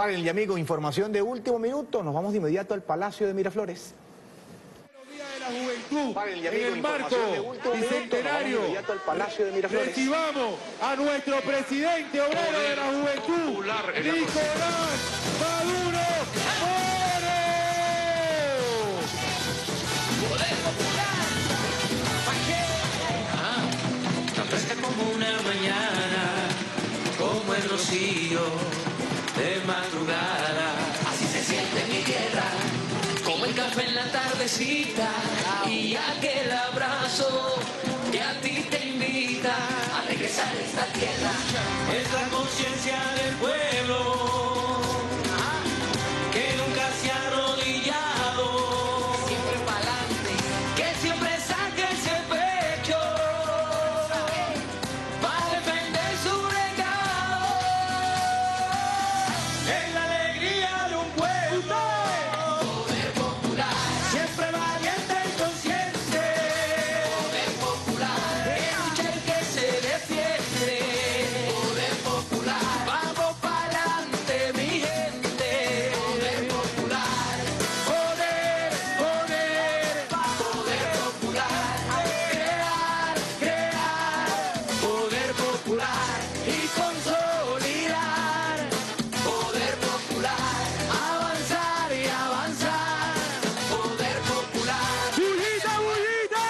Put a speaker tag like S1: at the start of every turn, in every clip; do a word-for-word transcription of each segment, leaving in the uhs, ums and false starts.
S1: Paren, y amigo, información de último minuto. Nos vamos de inmediato al Palacio de Miraflores.
S2: Día de la Juventud,
S1: Paren, y amigo,
S2: en el marco
S1: de último
S2: bicentenario,
S1: minuto, al Palacio de Miraflores.
S2: recibamos a nuestro presidente obrero de la juventud, Nicolás Maduro Moro.
S3: Poder popular, ah, tan fresca como una mañana, como el rocío de madrugada. Así se siente mi tierra, como el café en la tardecita y aquel abrazo que a ti te invita a regresar a esta tierra. Es la conciencia del pueblo que nunca se ha arrodillado, siempre pa'lante, que siempre saca ese pecho para defender su legado. Es la alegría de un pueblo, poder popular, siempre valiente y consciente, poder popular, que lucha y que se defiende, poder popular, vamos pa'lante mi gente, poder popular, poder, poder, poder popular, crear, crear, poder popular y consolidar, poder popular, avanzar y avanzar, poder popular.
S2: ¡Bullita, bullita!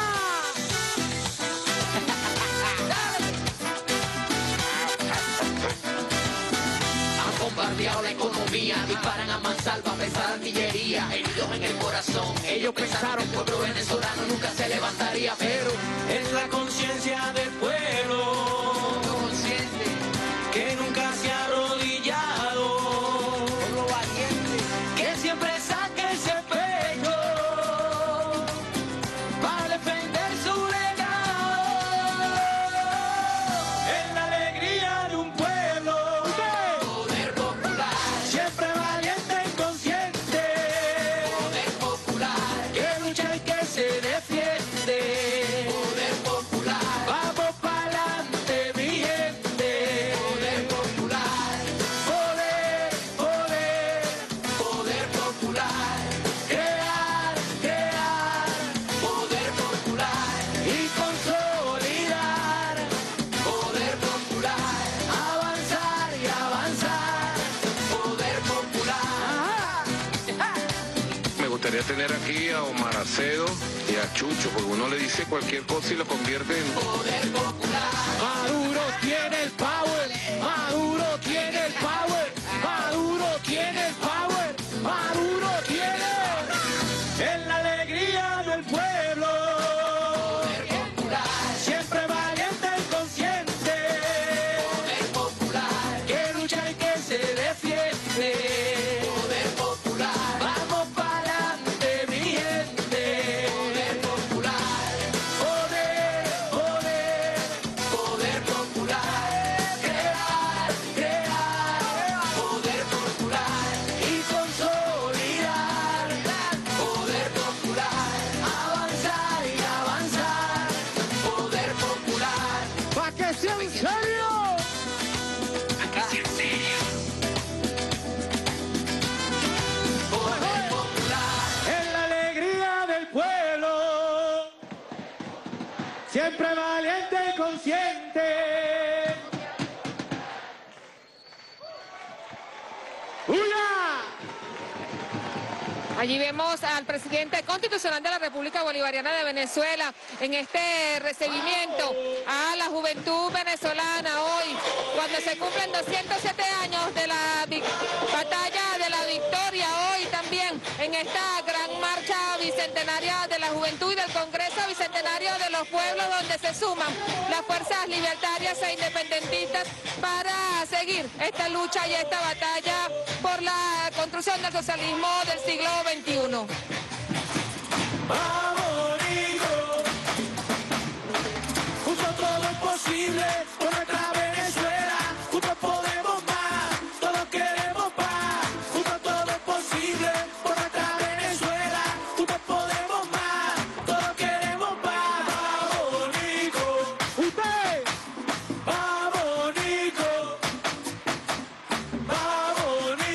S3: Han bombardeado la economía, disparan a mansalva, pesada artillería, heridos en el corazón. Ellos pensaron que el pueblo venezolano nunca se levantaría, pero es la conciencia del pueblo, consciente, que nunca se ha arrodillado, pueblo valiente, que siempre saca ese pecho para defender su legado. Es la alegría de un pueblo, poder popular, siempre valiente y consciente, poder popular, que lucha y que se defiende, poder popular, vamos pa'lante mi gente, poder popular, poder, poder, poder popular, crear, crear, poder popular y consolidar, poder popular, avanzar y avanzar, poder popular.
S4: Me gustaría tener aquí a Omar Acedo y a Chucho, porque uno le dice cualquier cosa y lo convierte en...
S3: Poder popular,
S2: Maduro tiene el power, Maduro tiene el power, Maduro tiene el power, Maduro tiene.
S3: es la alegría del pueblo, poder popular, siempre valiente y consciente, poder popular, que lucha y que se defiende, poder popular, vamos pa'lante mi gente, poder popular, poder, poder, poder popular, crear, crear, poder popular y consolidar, poder popular, avanzar y avanzar, poder popular.
S2: ¡Pa' que sea en serio!
S3: Poder popular, es la alegría del pueblo, siempre valiente y consciente.
S2: ¡Uya!
S5: Allí vemos al presidente constitucional de la República Bolivariana de Venezuela en este recibimiento a la juventud venezolana hoy, cuando se cumplen doscientos siete años de la vic- batalla de la victoria, hoy también en esta gran marcha bicentenaria de la juventud y del Congreso Bicentenario de los Pueblos, donde se suman las fuerzas libertarias e independentistas para seguir esta lucha y esta batalla por la construcción del socialismo del siglo veintiuno.
S3: Vamos, Nico, juntos todo es posible, por nuestra Venezuela, juntos podemos más, todos queremos paz, juntos todo es posible, por nuestra Venezuela, juntos podemos más, todos queremos paz. Vamos, Nico,
S2: ¡Usted!
S3: vamos, Nico, vamos, Nico.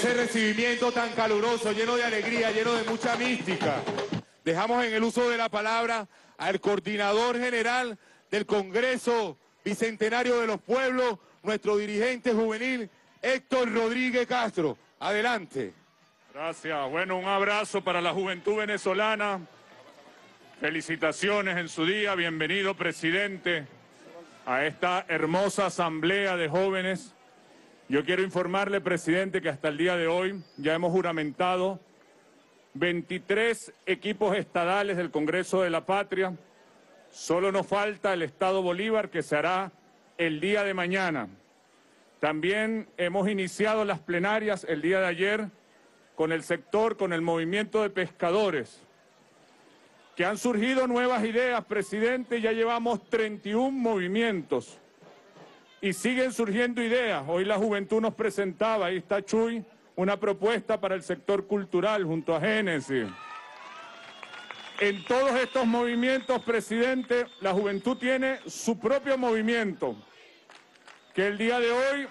S6: ese recibimiento tan caluroso, lleno de alegría, lleno de mucha mística. Dejamos en el uso de la palabra al coordinador general del Congreso Bicentenario de los Pueblos, nuestro dirigente juvenil, Héctor Rodríguez Castro. Adelante.
S7: Gracias. Bueno, un abrazo para la juventud venezolana. Felicitaciones en su día. Bienvenido, presidente, a esta hermosa asamblea de jóvenes. Yo quiero informarle, presidente, que hasta el día de hoy ya hemos juramentado veintitrés equipos estadales del Congreso de la Patria. Solo nos falta el Estado Bolívar, que se hará el día de mañana. También hemos iniciado las plenarias el día de ayer con el sector, con el movimiento de pescadores, que han surgido nuevas ideas, presidente. Ya llevamos treinta y un movimientos y siguen surgiendo ideas. Hoy la juventud nos presentaba, ahí está Chuy, una propuesta para el sector cultural junto a Génesis. En todos estos movimientos, presidente, la juventud tiene su propio movimiento, que el día de hoy,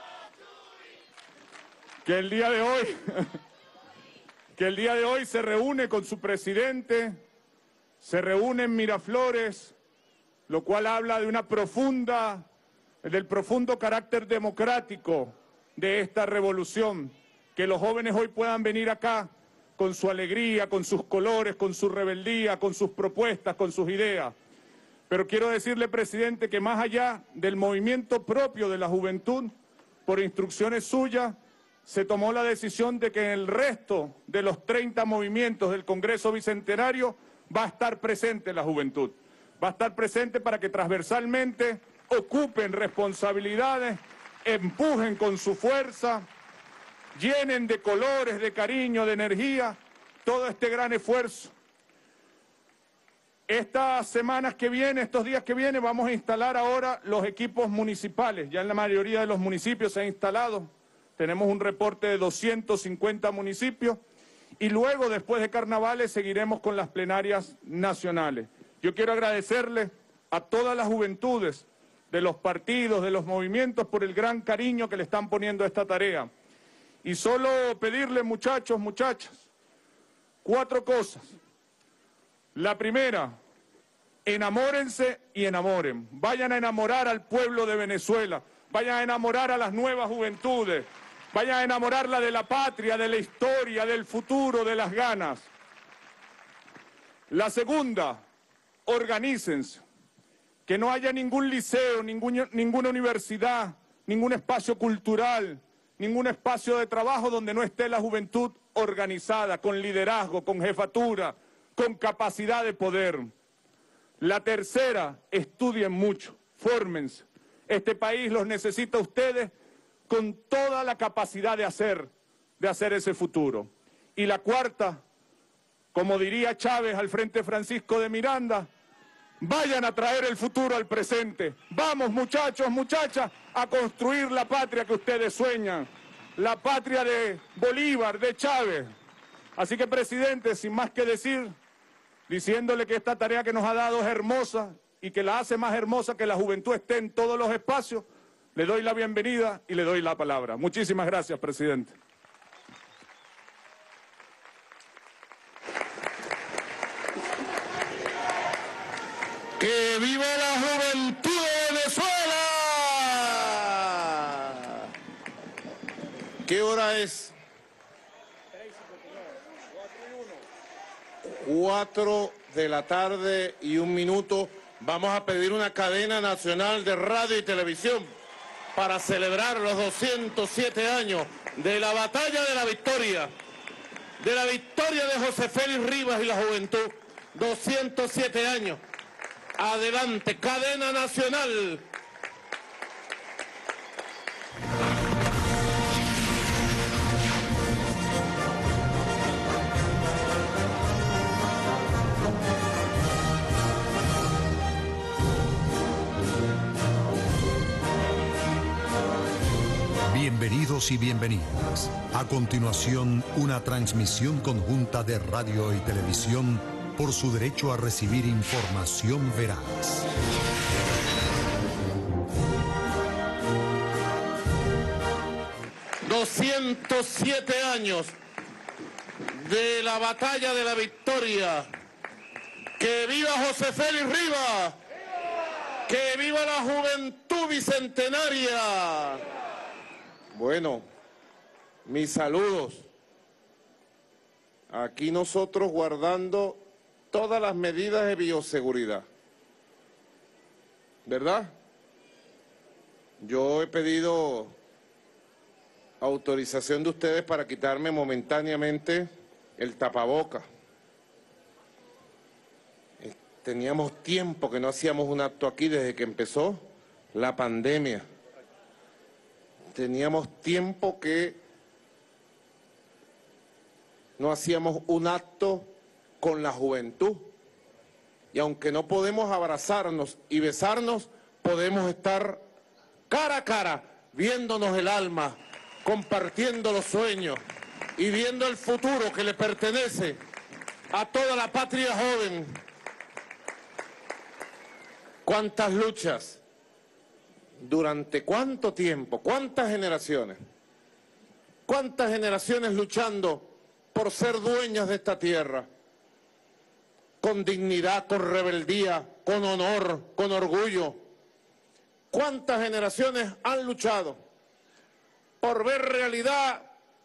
S7: que el día de hoy, que el día de hoy se reúne con su presidente, se reúne en Miraflores, lo cual habla de una profunda, del profundo carácter democrático de esta revolución, que los jóvenes hoy puedan venir acá con su alegría, con sus colores, con su rebeldía, con sus propuestas, con sus ideas. Pero quiero decirle, presidente, que más allá del movimiento propio de la juventud, por instrucciones suyas, se tomó la decisión de que en el resto de los treinta movimientos del Congreso Bicentenario va a estar presente la juventud. Va a estar presente para que transversalmente ocupen responsabilidades, empujen con su fuerza, llenen de colores, de cariño, de energía, todo este gran esfuerzo. Estas semanas que vienen, estos días que vienen, vamos a instalar ahora los equipos municipales. Ya en la mayoría de los municipios se ha instalado. Tenemos un reporte de doscientos cincuenta municipios. Y luego, después de carnavales, seguiremos con las plenarias nacionales. Yo quiero agradecerle a todas las juventudes de los partidos, de los movimientos, por el gran cariño que le están poniendo a esta tarea. Y solo pedirle, muchachos, muchachas, cuatro cosas. La primera, enamórense y enamoren. Vayan a enamorar al pueblo de Venezuela. Vayan a enamorar a las nuevas juventudes. Vayan a enamorarla de la patria, de la historia, del futuro, de las ganas. La segunda, organícense. Que no haya ningún liceo, ningún, ninguna universidad, ningún espacio cultural, ningún espacio de trabajo donde no esté la juventud organizada, con liderazgo, con jefatura, con capacidad de poder. La tercera, estudien mucho, fórmense. Este país los necesita a ustedes con toda la capacidad de hacer, de hacer ese futuro. Y la cuarta, como diría Chávez al Frente Francisco de Miranda, vayan a traer el futuro al presente. Vamos, muchachos, muchachas, a construir la patria que ustedes sueñan, la patria de Bolívar, de Chávez. Así que, presidente, sin más que decir, diciéndole que esta tarea que nos ha dado es hermosa y que la hace más hermosa que la juventud esté en todos los espacios, le doy la bienvenida y le doy la palabra. Muchísimas gracias, presidente.
S2: ¡Que viva la juventud de Venezuela! ¿Qué hora es? Cuatro de la tarde y un minuto. Vamos a pedir una cadena nacional de radio y televisión para celebrar los doscientos siete años de la batalla de la victoria, de la victoria de José Félix Rivas y la juventud. doscientos siete años. Adelante, cadena nacional.
S8: Bienvenidos y bienvenidas. A continuación, una transmisión conjunta de radio y televisión por su derecho a recibir información veraz.
S2: doscientos siete años de la Batalla de la Victoria. ¡Que viva José Félix Rivas! ¡Que viva la juventud bicentenaria! Bueno, mis saludos. Aquí nosotros guardando todas las medidas de bioseguridad, ¿verdad? Yo he pedido autorización de ustedes para quitarme momentáneamente el tapaboca. Teníamos tiempo que no hacíamos un acto aquí desde que empezó la pandemia. Teníamos tiempo que no hacíamos un acto con la juventud. Y aunque no podemos abrazarnos y besarnos, podemos estar cara a cara, viéndonos el alma, compartiendo los sueños y viendo el futuro que le pertenece a toda la patria joven. ¿Cuántas luchas? ¿Durante cuánto tiempo? ¿Cuántas generaciones? ¿Cuántas generaciones luchando por ser dueñas de esta tierra? Con dignidad, con rebeldía, con honor, con orgullo. ¿Cuántas generaciones han luchado por ver realidad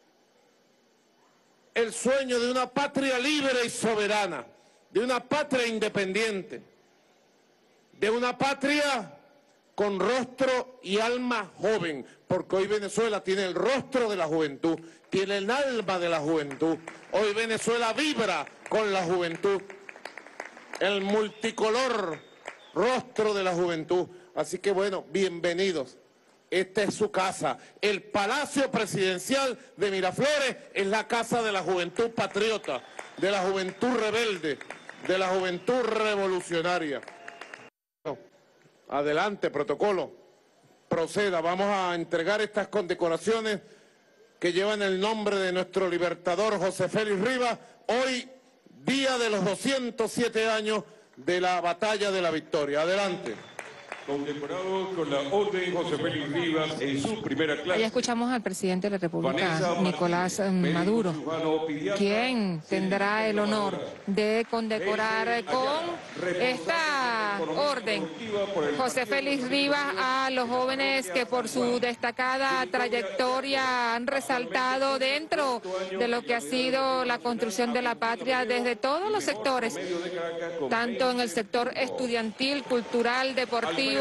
S2: el sueño de una patria libre y soberana, de una patria independiente, de una patria con rostro y alma joven, porque hoy Venezuela tiene el rostro de la juventud, tiene el alma de la juventud. Hoy Venezuela vibra con la juventud, el multicolor rostro de la juventud. Así que bueno, bienvenidos. Esta es su casa. El Palacio Presidencial de Miraflores es la casa de la juventud patriota, de la juventud rebelde, de la juventud revolucionaria. Adelante, protocolo. Proceda, vamos a entregar estas condecoraciones que llevan el nombre de nuestro libertador José Félix Rivas, hoy día de los doscientos siete años de la Batalla de la Victoria. Adelante.
S9: Condecorado con la Orden José Félix Rivas en su primera clase.
S5: Ahí escuchamos al presidente de la República, Nicolás Maduro, quien tendrá el honor de condecorar con esta orden José Félix Rivas a los jóvenes que por su destacada trayectoria han resaltado dentro de lo que ha sido la construcción de la patria desde todos los sectores, tanto en el sector estudiantil, cultural, deportivo,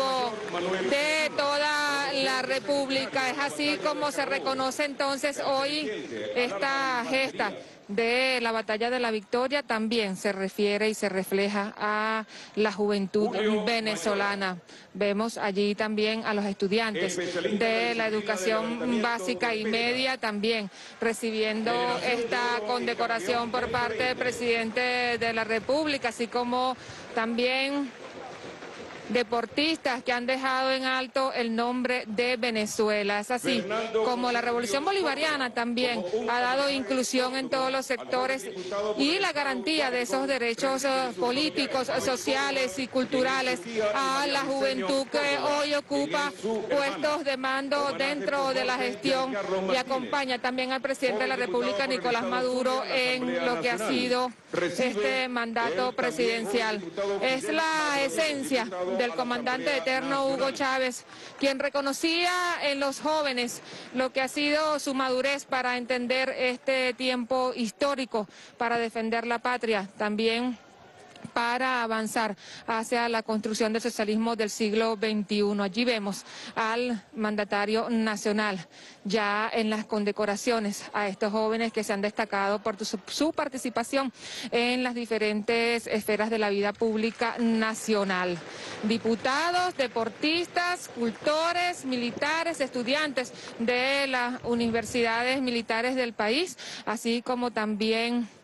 S5: de toda la República. Es así como se reconoce entonces hoy esta gesta de la Batalla de la Victoria. También se refiere y se refleja a la juventud venezolana. Vemos allí también a los estudiantes de la educación básica y media también recibiendo esta condecoración por parte del presidente de la República, así como también deportistas que han dejado en alto el nombre de Venezuela. Es así como la Revolución Bolivariana también ha dado inclusión en todos los sectores y la garantía de esos derechos políticos, sociales y culturales a la juventud que hoy ocupa puestos de mando dentro de la gestión y acompaña también al presidente de la República, Nicolás Maduro, en lo que ha sido este mandato presidencial. Es la esencia del comandante eterno Hugo Chávez, quien reconocía en los jóvenes lo que ha sido su madurez para entender este tiempo histórico, para defender la patria, también para avanzar hacia la construcción del socialismo del siglo veintiuno. Allí vemos al mandatario nacional ya en las condecoraciones a estos jóvenes que se han destacado por su, su participación en las diferentes esferas de la vida pública nacional. Diputados, deportistas, cultores, militares, estudiantes de las universidades militares del país, así como también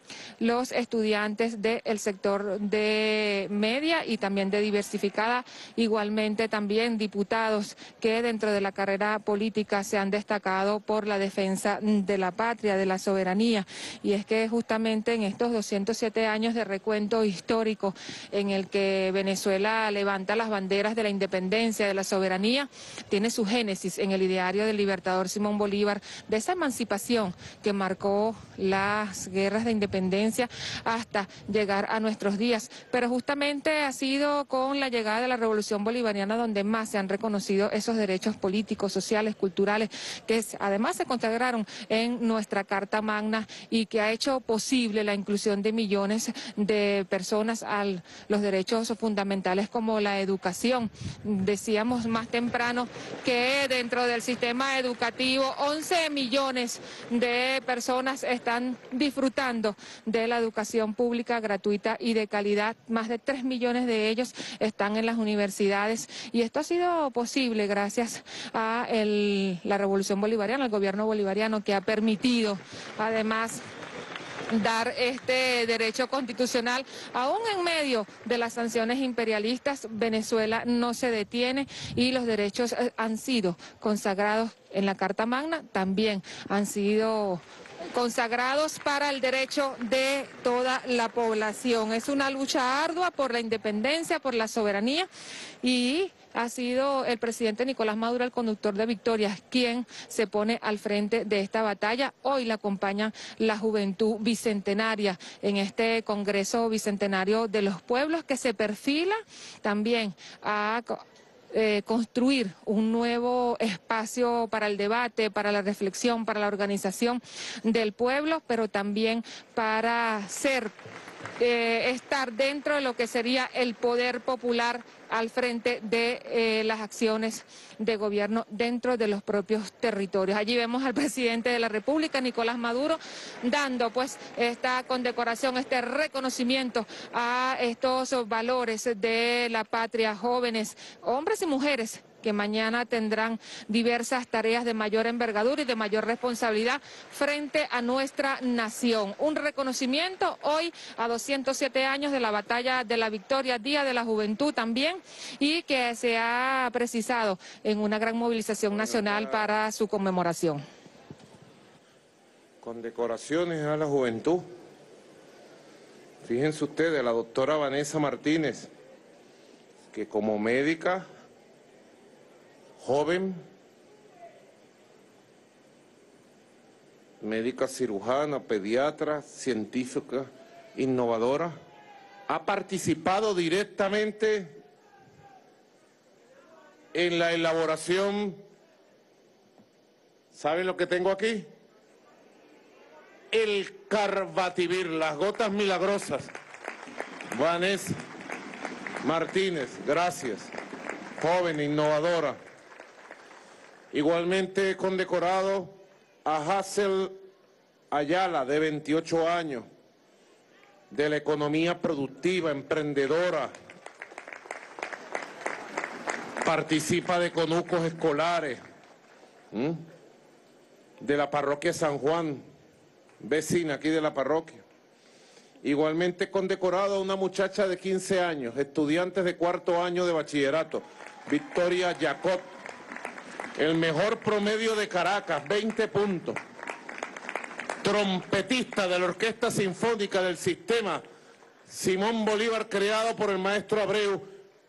S5: los estudiantes del sector de media y también de diversificada, igualmente también diputados que dentro de la carrera política se han destacado por la defensa de la patria, de la soberanía. Y es que justamente en estos doscientos siete años de recuento histórico en el que Venezuela levanta las banderas de la independencia, de la soberanía, tiene su génesis en el ideario del libertador Simón Bolívar, de esa emancipación que marcó las guerras de independencia hasta llegar a nuestros días. Pero justamente ha sido con la llegada de la Revolución Bolivariana donde más se han reconocido esos derechos políticos, sociales, culturales, que además se consagraron en nuestra Carta Magna y que ha hecho posible la inclusión de millones de personas a los derechos fundamentales como la educación. Decíamos más temprano que dentro del sistema educativo once millones de personas están disfrutando de la educación pública gratuita y de calidad. Más de tres millones de ellos están en las universidades y esto ha sido posible gracias a el, la Revolución Bolivariana, al gobierno bolivariano, que ha permitido además dar este derecho constitucional. Aún en medio de las sanciones imperialistas, Venezuela no se detiene y los derechos eh, han sido consagrados en la Carta Magna, también han sido consagrados para el derecho de toda la población. Es una lucha ardua por la independencia, por la soberanía, y ha sido el presidente Nicolás Maduro, el conductor de victorias, quien se pone al frente de esta batalla. Hoy le acompaña la juventud bicentenaria en este Congreso Bicentenario de los Pueblos, que se perfila también a Eh, construir un nuevo espacio para el debate, para la reflexión, para la organización del pueblo, pero también para ser, eh, estar dentro de lo que sería el poder popular al frente de eh, las acciones de gobierno dentro de los propios territorios. Allí vemos al presidente de la República, Nicolás Maduro, dando pues esta condecoración, este reconocimiento a estos valores de la patria, jóvenes, hombres y mujeres, que mañana tendrán diversas tareas de mayor envergadura y de mayor responsabilidad frente a nuestra nación. Un reconocimiento hoy a doscientos siete años de la Batalla de la Victoria, Día de la Juventud también, y que se ha precisado en una gran movilización nacional para su conmemoración.
S2: Condecoraciones a la juventud. Fíjense ustedes, la doctora Vanessa Martínez, que como médica joven, médica cirujana, pediatra, científica, innovadora, ha participado directamente en la elaboración. ¿Saben lo que tengo aquí? El Carbativir, las gotas milagrosas. Vanessa Martínez, gracias. Joven, innovadora. Igualmente condecorado a Hazel Ayala, de veintiocho años, de la economía productiva, emprendedora. Participa de conucos escolares, ¿m? de la parroquia San Juan, vecina aquí de la parroquia. Igualmente condecorado a una muchacha de quince años, estudiante de cuarto año de bachillerato, Victoria Jacob. El mejor promedio de Caracas, veinte puntos. Trompetista de la Orquesta Sinfónica del Sistema Simón Bolívar, creado por el maestro Abreu.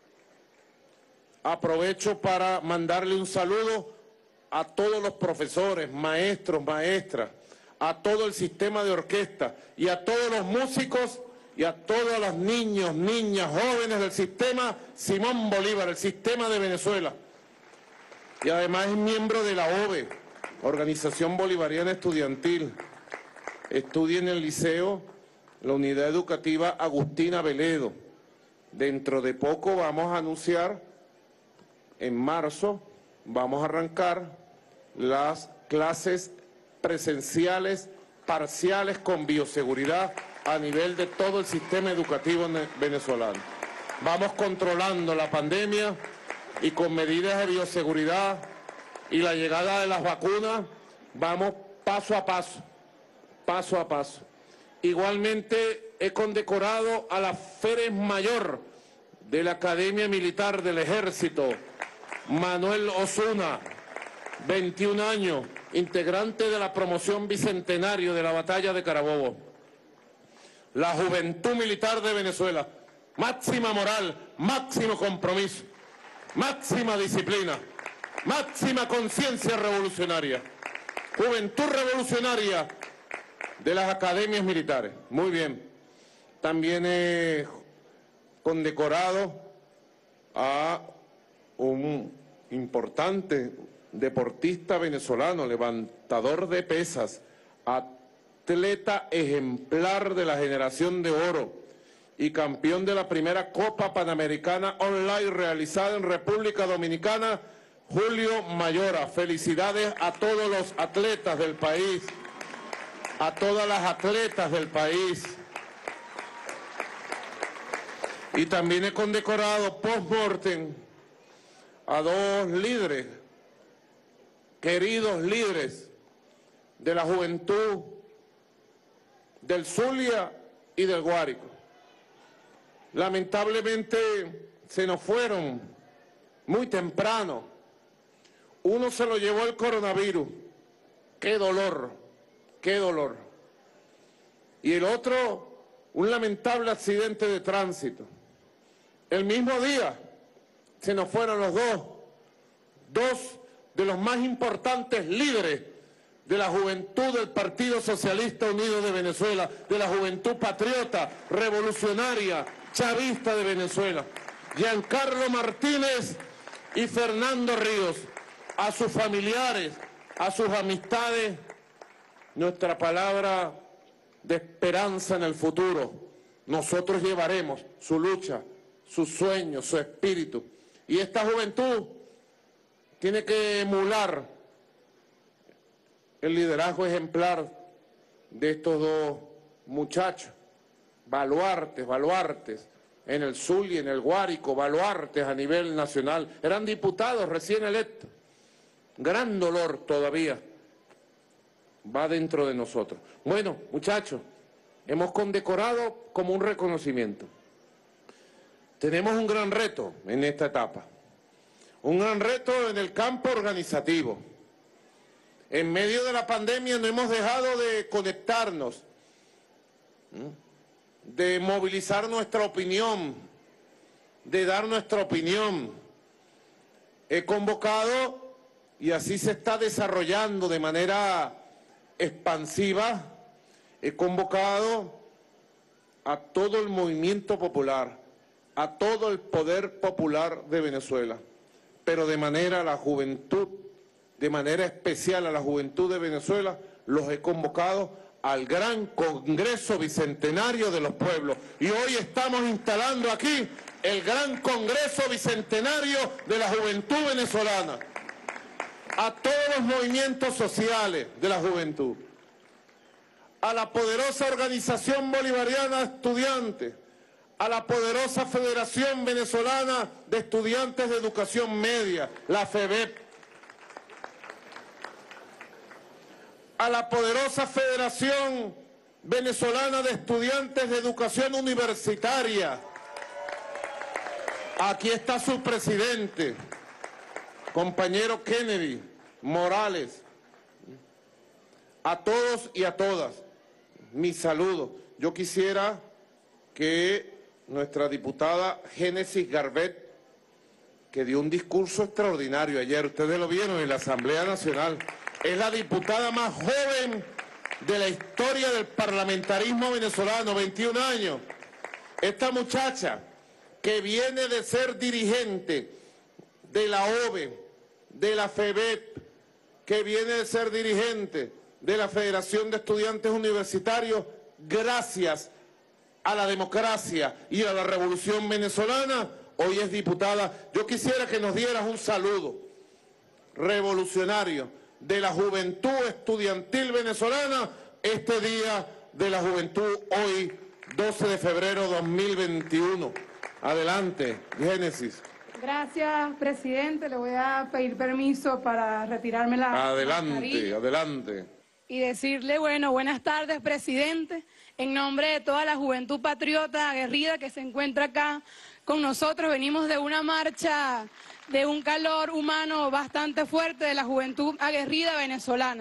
S2: Aprovecho para mandarle un saludo a todos los profesores, maestros, maestras, a todo el sistema de orquesta y a todos los músicos y a todos los niños, niñas, jóvenes del sistema Simón Bolívar, el sistema de Venezuela. Y además es miembro de la O B E, Organización Bolivariana Estudiantil. Estudia en el liceo, la unidad educativa Agustina Veledo. Dentro de poco vamos a anunciar, en marzo, vamos a arrancar las clases presenciales parciales con bioseguridad a nivel de todo el sistema educativo venezolano. Vamos controlando la pandemia y con medidas de bioseguridad y la llegada de las vacunas, vamos paso a paso, paso a paso. Igualmente he condecorado a la Férez Mayor de la Academia Militar del Ejército, Manuel Osuna, veintiún años, integrante de la promoción bicentenario de la batalla de Carabobo. La Juventud Militar de Venezuela, máxima moral, máximo compromiso, máxima disciplina, máxima conciencia revolucionaria. Juventud revolucionaria de las academias militares. Muy bien. También he condecorado a un importante deportista venezolano, levantador de pesas, atleta ejemplar de la generación de oro y campeón de la primera Copa Panamericana Online realizada en República Dominicana, Julio Mayora. Felicidades a todos los atletas del país, a todas las atletas del país. Y también he condecorado post-mortem a dos líderes, queridos líderes de la juventud del Zulia y del Guárico. Lamentablemente se nos fueron muy temprano. Uno se lo llevó el coronavirus. ¡Qué dolor! ¡Qué dolor! Y el otro, un lamentable accidente de tránsito. El mismo día se nos fueron los dos, dos de los más importantes líderes de la juventud del Partido Socialista Unido de Venezuela, de la juventud patriota, revolucionaria, chavista de Venezuela, Giancarlo Martínez y Fernando Ríos. A sus familiares, a sus amistades, nuestra palabra de esperanza en el futuro. Nosotros llevaremos su lucha, sus sueños, su espíritu. Y esta juventud tiene que emular el liderazgo ejemplar de estos dos muchachos, baluartes, baluartes, en el Zulia y en el Guárico, baluartes a nivel nacional. Eran diputados recién electos. Gran dolor todavía va dentro de nosotros. Bueno, muchachos, hemos condecorado como un reconocimiento. Tenemos un gran reto en esta etapa, un gran reto en el campo organizativo. En medio de la pandemia no hemos dejado de conectarnos, de movilizar nuestra opinión, de dar nuestra opinión. He convocado, y así se está desarrollando de manera expansiva, he convocado a todo el movimiento popular, a todo el poder popular de Venezuela, pero de manera a la juventud, de manera especial a la juventud de Venezuela, los he convocado al gran Congreso Bicentenario de los Pueblos. Y hoy estamos instalando aquí el gran Congreso Bicentenario de la Juventud Venezolana. A todos los movimientos sociales de la juventud, a la poderosa Organización Bolivariana de Estudiantes, a la poderosa Federación Venezolana de Estudiantes de Educación Media, la FEBEP, a la poderosa Federación Venezolana de Estudiantes de Educación Universitaria. Aquí está su presidente, compañero Kennedy Morales. A todos y a todas, mi saludo. Yo quisiera que nuestra diputada Génesis Garbet, que dio un discurso extraordinario ayer, ustedes lo vieron en la Asamblea Nacional, es la diputada más joven de la historia del parlamentarismo venezolano, veintiún años. Esta muchacha, que viene de ser dirigente de la O V E, de la FEBEP, que viene de ser dirigente de la Federación de Estudiantes Universitarios, gracias a la democracia y a la revolución venezolana, hoy es diputada. Yo quisiera que nos dieras un saludo revolucionario de la juventud estudiantil venezolana, este día de la juventud, hoy, doce de febrero de dos mil veintiuno. Adelante, Génesis.
S10: Gracias, presidente. Le voy a pedir permiso para retirarme la
S2: Adelante,
S10: mascarilla.
S2: adelante.
S10: y decirle, bueno, buenas tardes, presidente, en nombre de toda la juventud patriota aguerrida que se encuentra acá con nosotros. Venimos de una marcha de un calor humano bastante fuerte de la juventud aguerrida venezolana.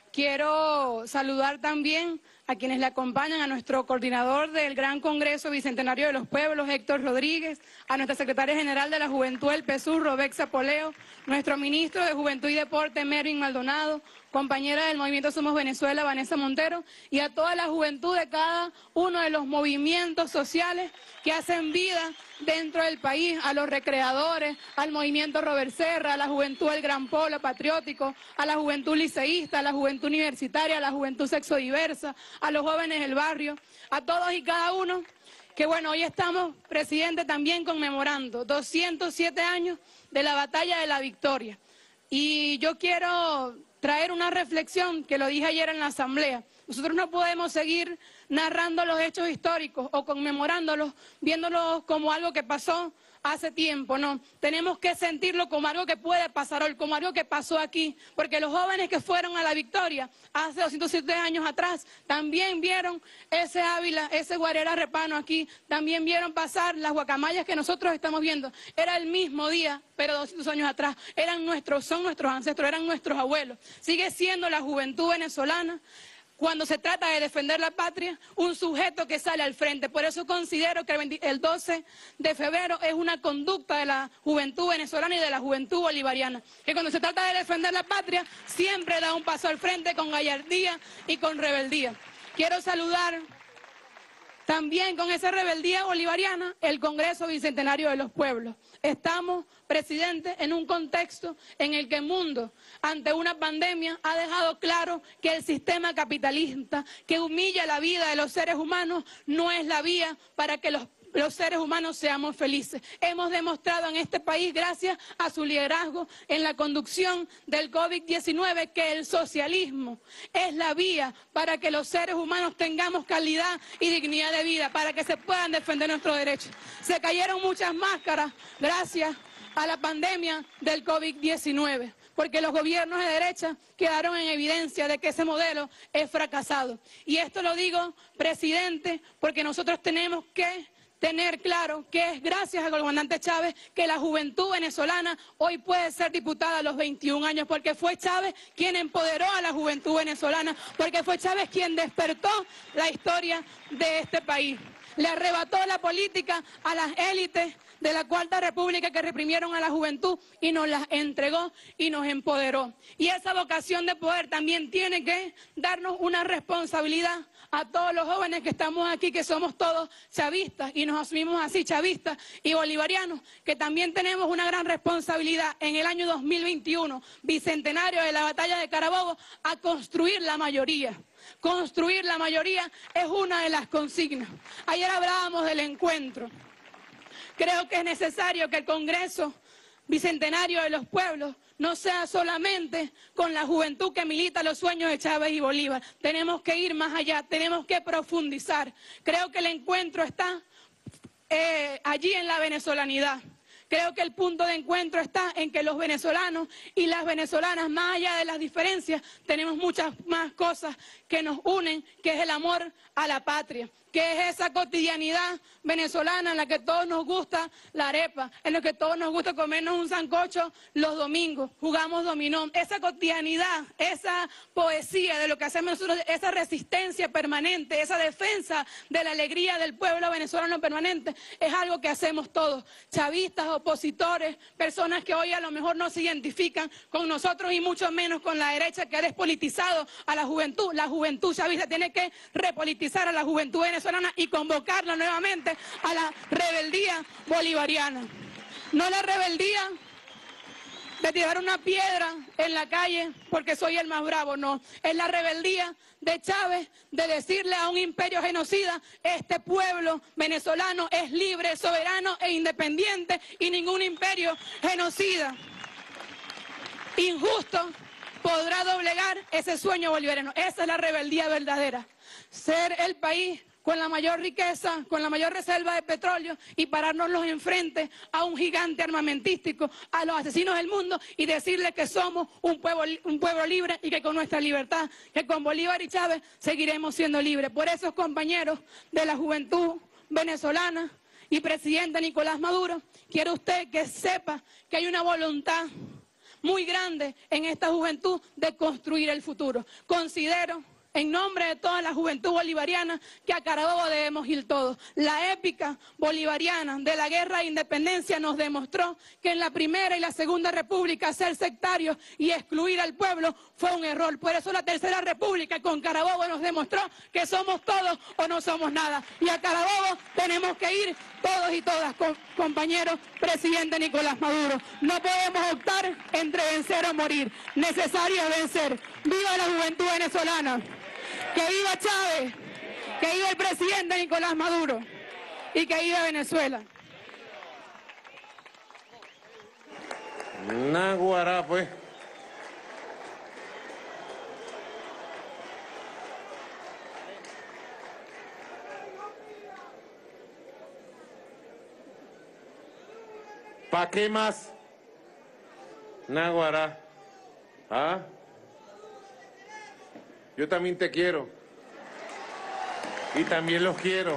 S10: Quiero saludar también a quienes le acompañan, a nuestro coordinador del Gran Congreso Bicentenario de los Pueblos, Héctor Rodríguez, a nuestra secretaria general de la Juventud del P S U R, Robexa Poleo, nuestro ministro de Juventud y Deporte, Mervin Maldonado, compañera del Movimiento Somos Venezuela, Vanessa Montero, y a toda la juventud de cada uno de los movimientos sociales que hacen vida dentro del país, a los recreadores, al Movimiento Robert Serra, a la juventud del Gran Polo Patriótico, a la juventud liceísta, a la juventud universitaria, a la juventud sexodiversa, a los jóvenes del barrio, a todos y cada uno, que bueno, hoy estamos, presidente, también conmemorando doscientos siete años de la Batalla de la Victoria. Y yo quiero traer una reflexión que lo dije ayer en la asamblea. Nosotros no podemos seguir narrando los hechos históricos o conmemorándolos, viéndolos como algo que pasó hace tiempo, no. Tenemos que sentirlo como algo que puede pasar hoy, como algo que pasó aquí, porque los jóvenes que fueron a la Victoria hace doscientos siete años atrás también vieron ese Ávila, ese Guarera Repano aquí, también vieron pasar las guacamayas que nosotros estamos viendo. Era el mismo día, pero doscientos años atrás. Eran nuestros, son nuestros ancestros, eran nuestros abuelos. Sigue siendo la juventud venezolana, cuando se trata de defender la patria, un sujeto que sale al frente. Por eso considero que el doce de febrero es una conducta de la juventud venezolana y de la juventud bolivariana, que cuando se trata de defender la patria, siempre da un paso al frente con gallardía y con rebeldía. Quiero saludar también con esa rebeldía bolivariana el Congreso Bicentenario de los Pueblos. Estamos, presidente, en un contexto en el que el mundo, ante una pandemia, ha dejado claro que el sistema capitalista que humilla la vida de los seres humanos no es la vía para que los los seres humanos seamos felices. Hemos demostrado en este país, gracias a su liderazgo en la conducción del COVID diecinueve, que el socialismo es la vía para que los seres humanos tengamos calidad y dignidad de vida, para que se puedan defender nuestros derechos. Se cayeron muchas máscaras gracias a la pandemia del COVID diecinueve, porque los gobiernos de derecha quedaron en evidencia de que ese modelo es fracasado. Y esto lo digo, presidente, porque nosotros tenemos que tener claro que es gracias al comandante Chávez que la juventud venezolana hoy puede ser diputada a los veintiún años, porque fue Chávez quien empoderó a la juventud venezolana, porque fue Chávez quien despertó la historia de este país. Le arrebató la política a las élites de la Cuarta República que reprimieron a la juventud y nos las entregó y nos empoderó. Y esa vocación de poder también tiene que darnos una responsabilidad a todos los jóvenes que estamos aquí, que somos todos chavistas y nos asumimos así, chavistas y bolivarianos, que también tenemos una gran responsabilidad en el año dos mil veintiuno, bicentenario de la Batalla de Carabobo, a construir la mayoría. Construir la mayoría es una de las consignas. Ayer hablábamos del encuentro. Creo que es necesario que el Congreso Bicentenario de los Pueblos no sea solamente con la juventud que milita los sueños de Chávez y Bolívar. Tenemos que ir más allá, tenemos que profundizar. Creo que el encuentro está eh, allí en la venezolanidad. Creo que el punto de encuentro está en que los venezolanos y las venezolanas, más allá de las diferencias, tenemos muchas más cosas que nos unen, que es el amor a la patria, que es esa cotidianidad venezolana en la que todos nos gusta la arepa, en la que todos nos gusta comernos un sancocho los domingos, jugamos dominó. Esa cotidianidad, esa poesía de lo que hacemos nosotros, esa resistencia permanente, esa defensa de la alegría del pueblo venezolano permanente, es algo que hacemos todos, chavistas, opositores, personas que hoy a lo mejor no se identifican con nosotros y mucho menos con la derecha que ha despolitizado a la juventud. La juventud chavista tiene que repolitizar a la juventud venezolana y convocarla nuevamente a la rebeldía bolivariana. No la rebeldía de tirar una piedra en la calle porque soy el más bravo, no. Es la rebeldía de Chávez de decirle a un imperio genocida: este pueblo venezolano es libre, soberano e independiente, y ningún imperio genocida injusto podrá doblegar ese sueño bolivariano. Esa es la rebeldía verdadera. Ser el país con la mayor riqueza, con la mayor reserva de petróleo y pararnos enfrente a un gigante armamentístico, a los asesinos del mundo y decirles que somos un pueblo, un pueblo libre y que con nuestra libertad, que con Bolívar y Chávez seguiremos siendo libres. Por eso, compañeros de la juventud venezolana y presidente Nicolás Maduro, quiero usted que sepa que hay una voluntad muy grande en esta juventud de construir el futuro. Considero, en nombre de toda la juventud bolivariana, que a Carabobo debemos ir todos. La épica bolivariana de la guerra de independencia nos demostró que en la Primera y la Segunda República ser sectarios y excluir al pueblo fue un error. Por eso la Tercera República con Carabobo nos demostró que somos todos o no somos nada. Y a Carabobo tenemos que ir todos y todas, com compañeros, presidente Nicolás Maduro. No podemos optar entre vencer o morir. Necesario es vencer. ¡Viva la juventud venezolana! ¡Que viva Chávez! ¡Que viva el presidente Nicolás Maduro! ¡Y que viva Venezuela!
S2: Naguará, pues. ¿Para qué más? Naguará. ¿Ah? Yo también te quiero. Y también los quiero.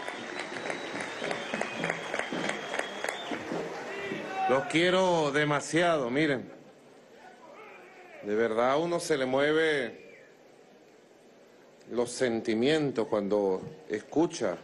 S2: Los quiero demasiado, miren. De verdad a uno se le mueve los sentimientos cuando escucha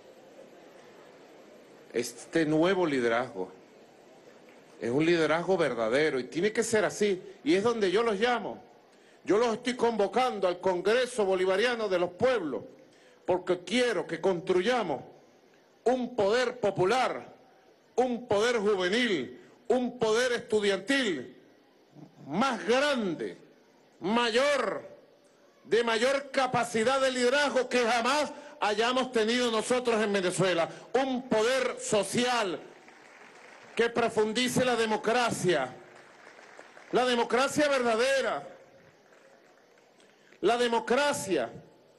S2: este nuevo liderazgo. Es un liderazgo verdadero y tiene que ser así. Y es donde yo los llamo. Yo los estoy convocando al Congreso Bolivariano de los Pueblos porque quiero que construyamos un poder popular, un poder juvenil, un poder estudiantil más grande, mayor, de mayor capacidad de liderazgo que jamás hayamos tenido nosotros en Venezuela. Un poder social que profundice la democracia, la democracia verdadera, la democracia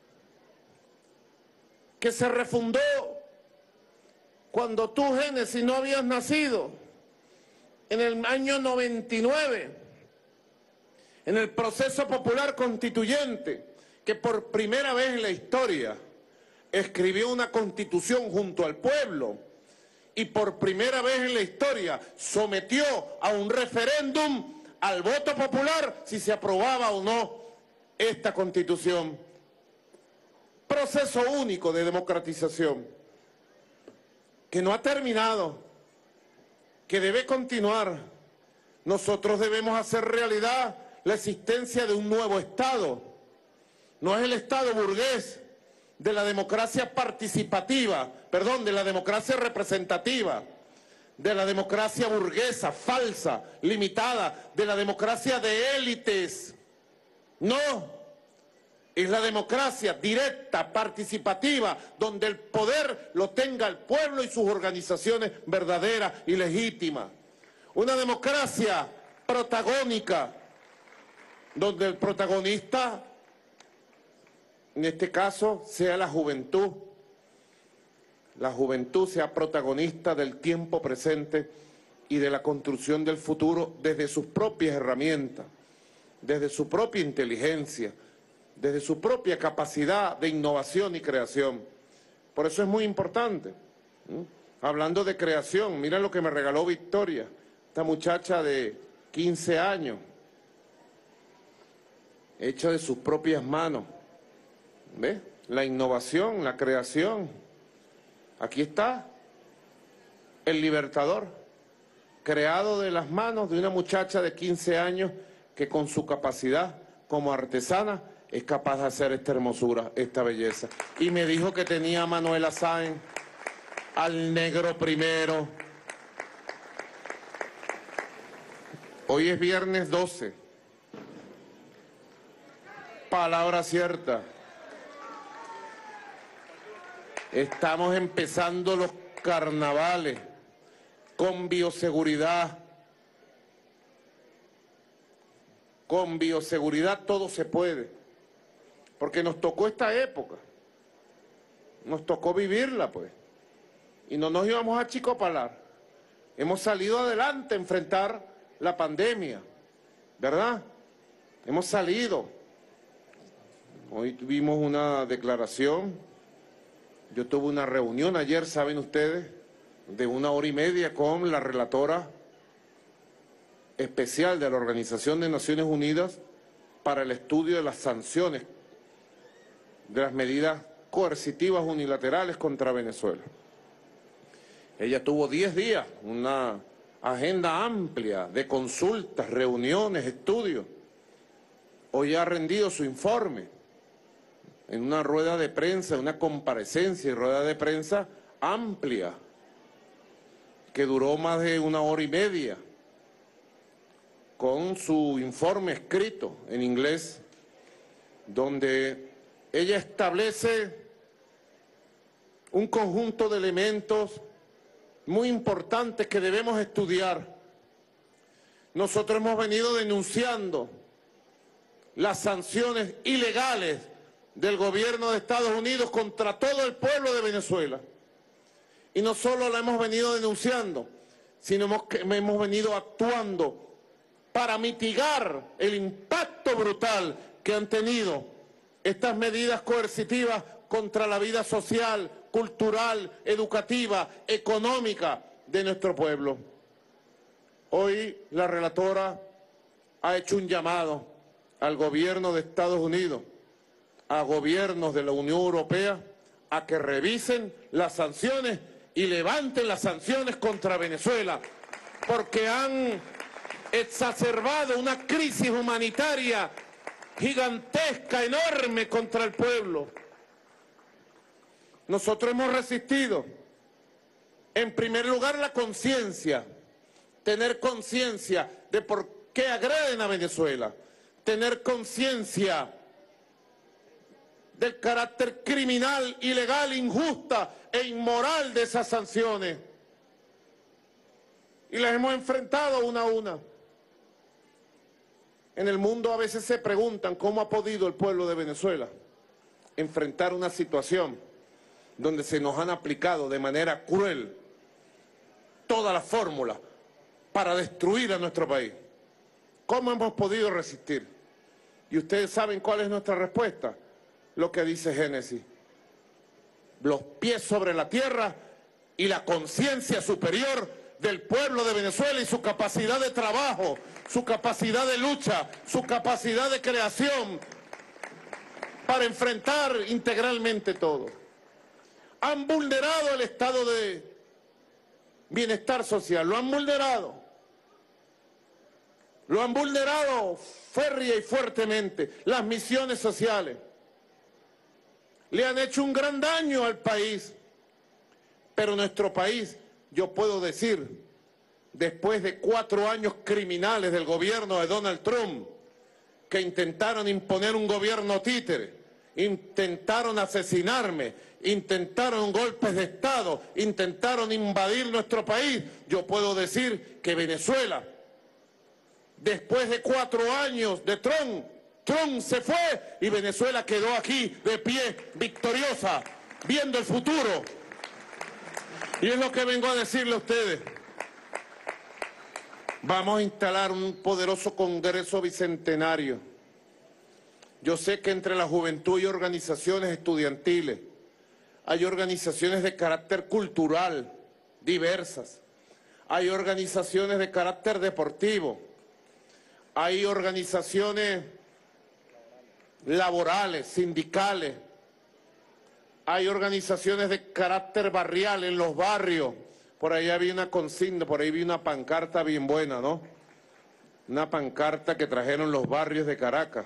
S2: que se refundó cuando tú, Génesis, no habías nacido, en el año noventa y nueve, en el proceso popular constituyente, que por primera vez en la historia escribió una constitución junto al pueblo, y por primera vez en la historia sometió a un referéndum al voto popular si se aprobaba o no esta Constitución. Proceso único de democratización que no ha terminado, que debe continuar. Nosotros debemos hacer realidad la existencia de un nuevo Estado. No es el Estado burgués de la democracia participativa, perdón, de la democracia representativa, de la democracia burguesa, falsa, limitada, de la democracia de élites. No, es la democracia directa, participativa, donde el poder lo tenga el pueblo y sus organizaciones verdaderas y legítimas. Una democracia protagónica, donde el protagonista, en este caso, sea la juventud. La juventud sea protagonista del tiempo presente y de la construcción del futuro desde sus propias herramientas, desde su propia inteligencia, desde su propia capacidad de innovación y creación. Por eso es muy importante. ¿Mm? Hablando de creación, mira lo que me regaló Victoria, esta muchacha de quince años, hecha de sus propias manos. ¿Ves? La innovación, la creación. Aquí está el Libertador, creado de las manos de una muchacha de quince años que con su capacidad como artesana es capaz de hacer esta hermosura, esta belleza. Y me dijo que tenía a Manuela Sáenz, al negro primero. Hoy es viernes doce. Palabra cierta. Estamos empezando los carnavales con bioseguridad. Con bioseguridad todo se puede, porque nos tocó esta época. nos tocó vivirla, pues. Y no nos íbamos a achicopalar. Hemos salido adelante a enfrentar la pandemia, ¿verdad? Hemos salido. Hoy tuvimos una declaración. Yo tuve una reunión ayer, saben ustedes, de una hora y media con la relatora especial de la Organización de Naciones Unidas para el estudio de las sanciones, de las medidas coercitivas unilaterales contra Venezuela. Ella tuvo diez días, una agenda amplia de consultas, reuniones, estudios. Hoy ha rendido su informe en una rueda de prensa, una comparecencia y rueda de prensa amplia, que duró más de una hora y media, con su informe escrito en inglés, donde ella establece un conjunto de elementos muy importantes que debemos estudiar. Nosotros hemos venido denunciando las sanciones ilegales del gobierno de Estados Unidos contra todo el pueblo de Venezuela. Y no solo la hemos venido denunciando, sino hemos, hemos venido actuando para mitigar el impacto brutal que han tenido estas medidas coercitivas contra la vida social, cultural, educativa, económica de nuestro pueblo. Hoy la relatora ha hecho un llamado al gobierno de Estados Unidos, a gobiernos de la Unión Europea, a que revisen las sanciones y levanten las sanciones contra Venezuela, porque han exacerbado una crisis humanitaria gigantesca, enorme contra el pueblo. Nosotros hemos resistido, en primer lugar, la conciencia, tener conciencia de por qué agreden a Venezuela, tener conciencia del carácter criminal, ilegal, injusta e inmoral de esas sanciones. Y las hemos enfrentado una a una. En el mundo a veces se preguntan cómo ha podido el pueblo de Venezuela enfrentar una situación donde se nos han aplicado de manera cruel todas las fórmulas para destruir a nuestro país. ¿Cómo hemos podido resistir? Y ustedes saben cuál es nuestra respuesta. Lo que dice Génesis: los pies sobre la tierra y la conciencia superior del pueblo de Venezuela y su capacidad de trabajo, su capacidad de lucha, su capacidad de creación para enfrentar integralmente todo. Han vulnerado el estado de bienestar social, lo han vulnerado. Lo han vulnerado férrea y fuertemente, las misiones sociales. Le han hecho un gran daño al país, pero nuestro país, yo puedo decir, después de cuatro años criminales del gobierno de Donald Trump, que intentaron imponer un gobierno títere, intentaron asesinarme, intentaron golpes de Estado, intentaron invadir nuestro país, yo puedo decir que Venezuela, después de cuatro años de Trump, Trump se fue y Venezuela quedó aquí de pie, victoriosa, viendo el futuro. Y es lo que vengo a decirle a ustedes. Vamos a instalar un poderoso Congreso Bicentenario. Yo sé que entre la juventud hay organizaciones estudiantiles, hay organizaciones de carácter cultural diversas, hay organizaciones de carácter deportivo, hay organizaciones laborales, sindicales, hay organizaciones de carácter barrial en los barrios. Por ahí había una consigna, por ahí vi una pancarta bien buena, ¿no? Una pancarta que trajeron los barrios de Caracas.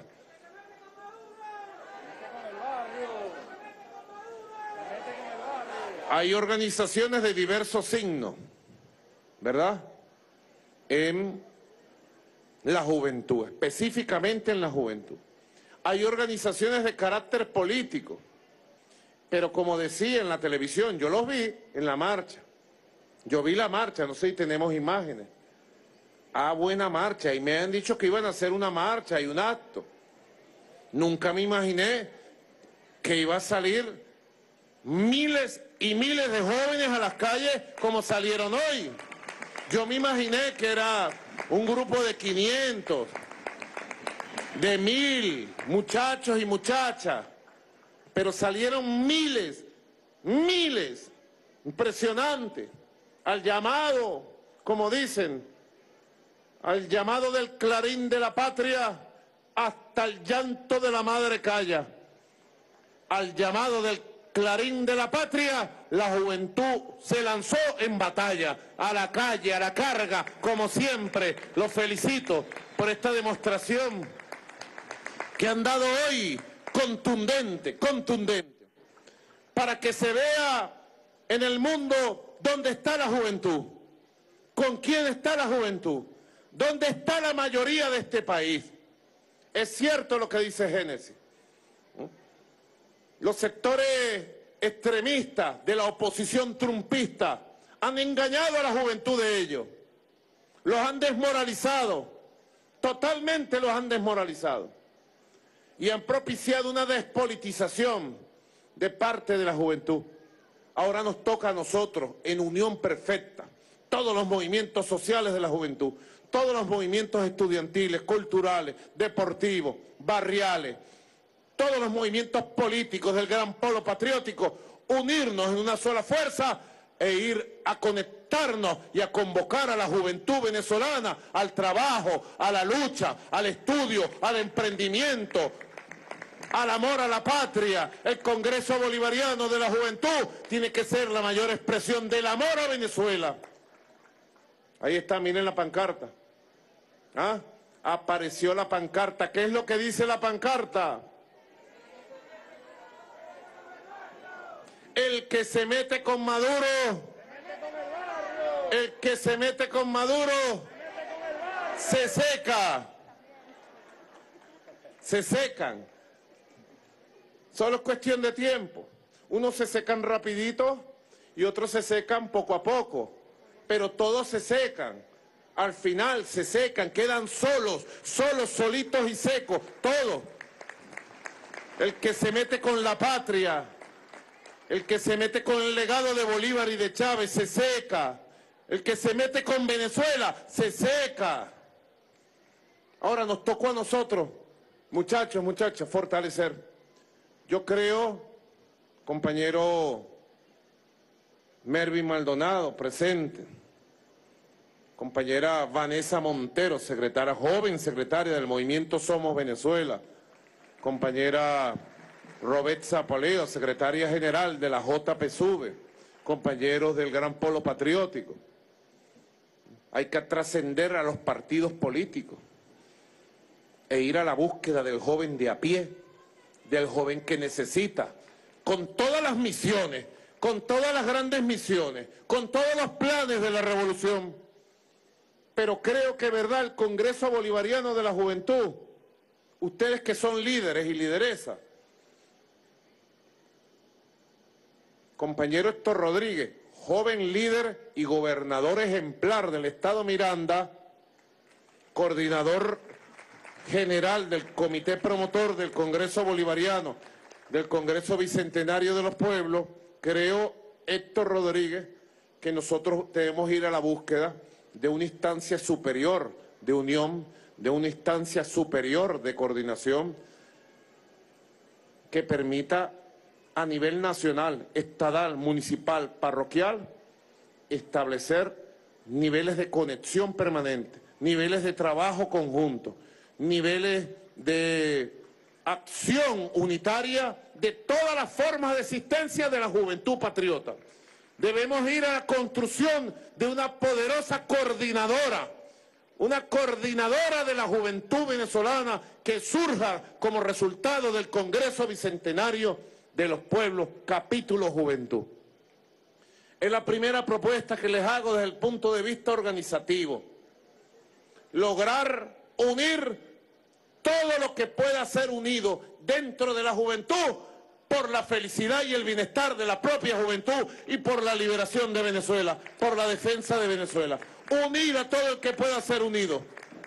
S2: Hay organizaciones de diversos signos, ¿verdad? En la juventud, específicamente en la juventud. Hay organizaciones de carácter político, pero como decía en la televisión, yo los vi en la marcha. Yo vi la marcha, no sé si tenemos imágenes. Ah, buena marcha, y me han dicho que iban a hacer una marcha y un acto. Nunca me imaginé que iba a salir miles y miles de jóvenes a las calles como salieron hoy. Yo me imaginé que era un grupo de quinientos, de mil muchachos y muchachas, pero salieron miles, miles, impresionante, al llamado, como dicen, al llamado del clarín de la patria, hasta el llanto de la madre calla. Al llamado del clarín de la patria, la juventud se lanzó en batalla, a la calle, a la carga, como siempre. Los felicito por esta demostración que han dado hoy, contundente, contundente, para que se vea en el mundo dónde está la juventud, con quién está la juventud, dónde está la mayoría de este país. Es cierto lo que dice Génesis. Los sectores extremistas de la oposición trumpista han engañado a la juventud de ellos, los han desmoralizado, totalmente los han desmoralizado, y han propiciado una despolitización de parte de la juventud. Ahora nos toca a nosotros, en unión perfecta, todos los movimientos sociales de la juventud, todos los movimientos estudiantiles, culturales, deportivos, barriales, todos los movimientos políticos del gran polo patriótico, unirnos en una sola fuerza e ir a conectarnos y a convocar a la juventud venezolana al trabajo, a la lucha, al estudio, al emprendimiento, al amor a la patria. El Congreso Bolivariano de la Juventud tiene que ser la mayor expresión del amor a Venezuela. Ahí está, miren la pancarta. ¿Ah? Apareció la pancarta. ¿Qué es lo que dice la pancarta? El que se mete con Maduro, el que se mete con Maduro, se seca. Se secan. Solo es cuestión de tiempo. Unos se secan rapidito y otros se secan poco a poco. Pero todos se secan. Al final se secan, quedan solos, solos, solitos y secos, todos. El que se mete con la patria, el que se mete con el legado de Bolívar y de Chávez, se seca. El que se mete con Venezuela, se seca. Ahora nos tocó a nosotros, muchachos, muchachas, fortalecer. Yo creo, compañero Mervin Maldonado, presente, compañera Vanessa Montero, secretaria, joven secretaria del movimiento Somos Venezuela, compañera Robert Zapoleo, secretaria general de la J P S U V, compañeros del Gran Polo Patriótico. Hay que trascender a los partidos políticos e ir a la búsqueda del joven de a pie, del joven que necesita, con todas las misiones, con todas las grandes misiones, con todos los planes de la revolución. Pero creo que, verdad, el Congreso Bolivariano de la Juventud, ustedes que son líderes y lideresas, compañero Héctor Rodríguez, joven líder y gobernador ejemplar del Estado Miranda, coordinador general del Comité Promotor del Congreso Bolivariano, del Congreso Bicentenario de los Pueblos, creo, Héctor Rodríguez, que nosotros debemos ir a la búsqueda de una instancia superior de unión, de una instancia superior de coordinación que permita a nivel nacional, estatal, municipal, parroquial, establecer niveles de conexión permanente, niveles de trabajo conjunto, niveles de acción unitaria de todas las formas de existencia de la juventud patriota. Debemos ir a la construcción de una poderosa coordinadora, una coordinadora de la juventud venezolana que surja como resultado del Congreso Bicentenario de los Pueblos, capítulo Juventud. Es la primera propuesta que les hago desde el punto de vista organizativo. Lograr unir todo lo que pueda ser unido dentro de la juventud por la felicidad y el bienestar de la propia juventud y por la liberación de Venezuela, por la defensa de Venezuela. Unir a todo el que pueda ser unido.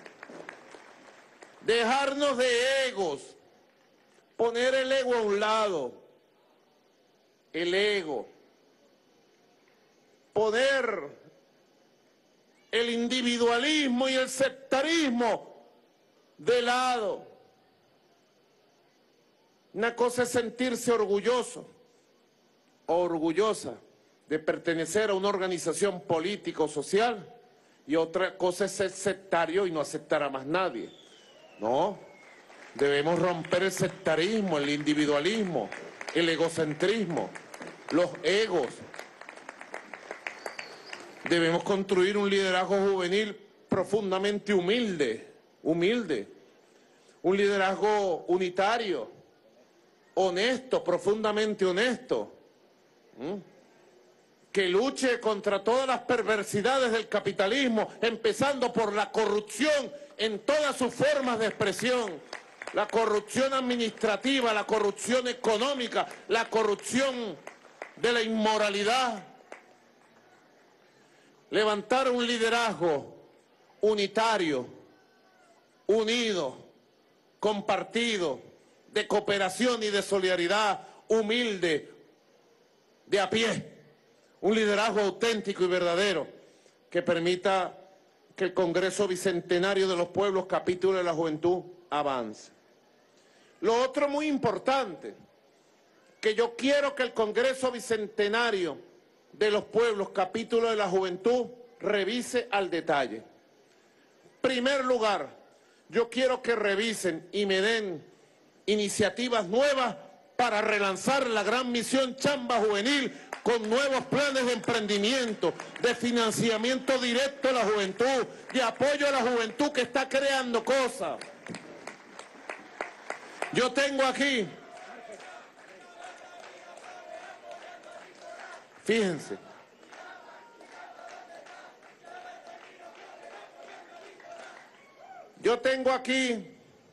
S2: Dejarnos de egos, poner el ego a un lado el ego, poner el individualismo y el sectarismo de lado. Una cosa es sentirse orgulloso o orgullosa de pertenecer a una organización política o social, y otra cosa es ser sectario y no aceptar a más nadie. No, debemos romper el sectarismo, el individualismo, el egocentrismo, los egos. Debemos construir un liderazgo juvenil profundamente humilde, humilde, un liderazgo unitario, honesto, profundamente honesto, ¿Mm? que luche contra todas las perversidades del capitalismo, empezando por la corrupción en todas sus formas de expresión, la corrupción administrativa, la corrupción económica, la corrupción de la inmoralidad. Levantar un liderazgo unitario, unido, compartido, de cooperación y de solidaridad, humilde, de a pie. Un liderazgo auténtico y verdadero que permita que el Congreso Bicentenario de los Pueblos, capítulo de la juventud, avance. Lo otro muy importante, que yo quiero que el Congreso Bicentenario de los Pueblos, capítulo de la juventud, revise al detalle. Primer lugar, yo quiero que revisen y me den iniciativas nuevas para relanzar la gran misión Chamba Juvenil con nuevos planes de emprendimiento, de financiamiento directo a la juventud, de apoyo a la juventud que está creando cosas. Yo tengo aquí, fíjense, yo tengo aquí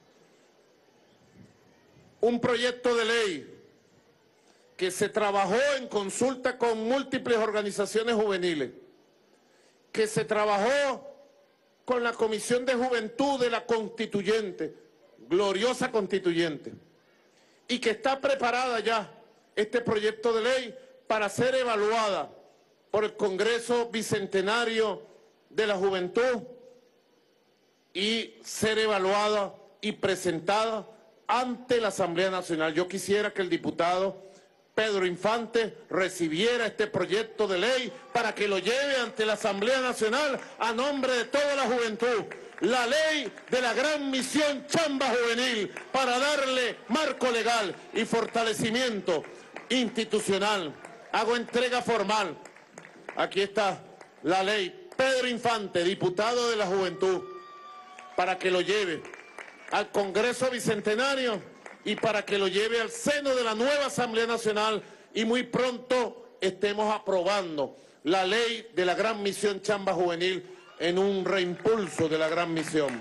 S2: un proyecto de ley que se trabajó en consulta con múltiples organizaciones juveniles, que se trabajó con la Comisión de Juventud de la Constituyente, gloriosa Constituyente, y que está preparada ya este proyecto de ley para ser evaluada por el Congreso Bicentenario de la Juventud y ser evaluada y presentada ante la Asamblea Nacional. Yo quisiera que el diputado Pedro Infante recibiera este proyecto de ley para que lo lleve ante la Asamblea Nacional a nombre de toda la juventud. La ley de la gran misión Chamba Juvenil para darle marco legal y fortalecimiento institucional. Hago entrega formal. Aquí está la ley. Pedro Infante, diputado de la Juventud, para que lo lleve al Congreso Bicentenario y para que lo lleve al seno de la nueva Asamblea Nacional y muy pronto estemos aprobando la ley de la gran misión Chamba Juvenil en un reimpulso de la gran misión.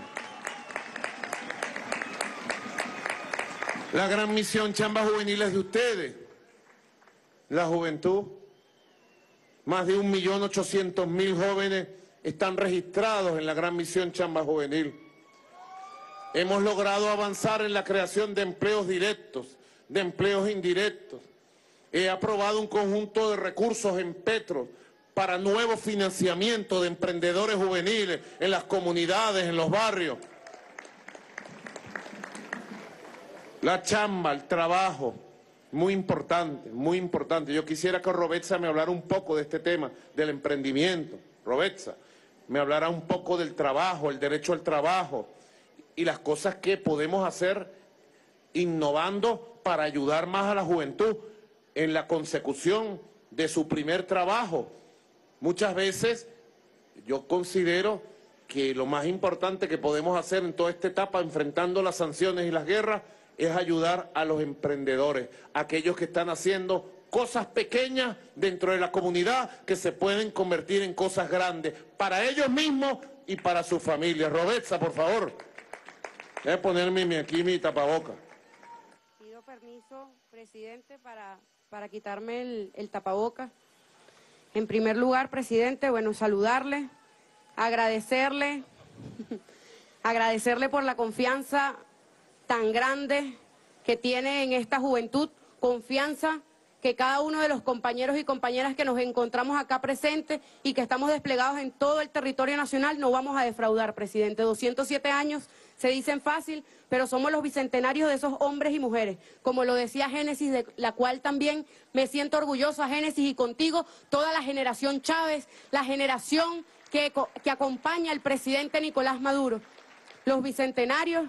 S2: La gran misión Chamba Juvenil es de ustedes, la juventud. Más de un millón ochocientos mil jóvenes están registrados en la gran misión Chamba Juvenil. Hemos logrado avanzar en la creación de empleos directos, de empleos indirectos. He aprobado un conjunto de recursos en Petro para nuevo financiamiento de emprendedores juveniles en las comunidades, en los barrios. La chamba, el trabajo, muy importante, muy importante. Yo quisiera que Robetza me hablara un poco de este tema, del emprendimiento. Robetza, me hablará un poco del trabajo, el derecho al trabajo y las cosas que podemos hacer innovando para ayudar más a la juventud en la consecución de su primer trabajo. Muchas veces yo considero que lo más importante que podemos hacer en toda esta etapa, enfrentando las sanciones y las guerras, es ayudar a los emprendedores, aquellos que están haciendo cosas pequeñas dentro de la comunidad que se pueden convertir en cosas grandes para ellos mismos y para sus familias. Robetza, por favor. Voy a ponerme aquí mi tapaboca.
S11: Pido permiso, presidente, para, para quitarme el, el tapaboca. En primer lugar, presidente, bueno, saludarle, agradecerle, agradecerle por la confianza tan grande que tiene en esta juventud, confianza que cada uno de los compañeros y compañeras que nos encontramos acá presentes y que estamos desplegados en todo el territorio nacional no vamos a defraudar, presidente. doscientos siete años se dicen fácil, pero somos los bicentenarios de esos hombres y mujeres. Como lo decía Génesis, de la cual también me siento orgullosa, Génesis, y contigo, toda la generación Chávez, la generación que, que acompaña al presidente Nicolás Maduro. Los bicentenarios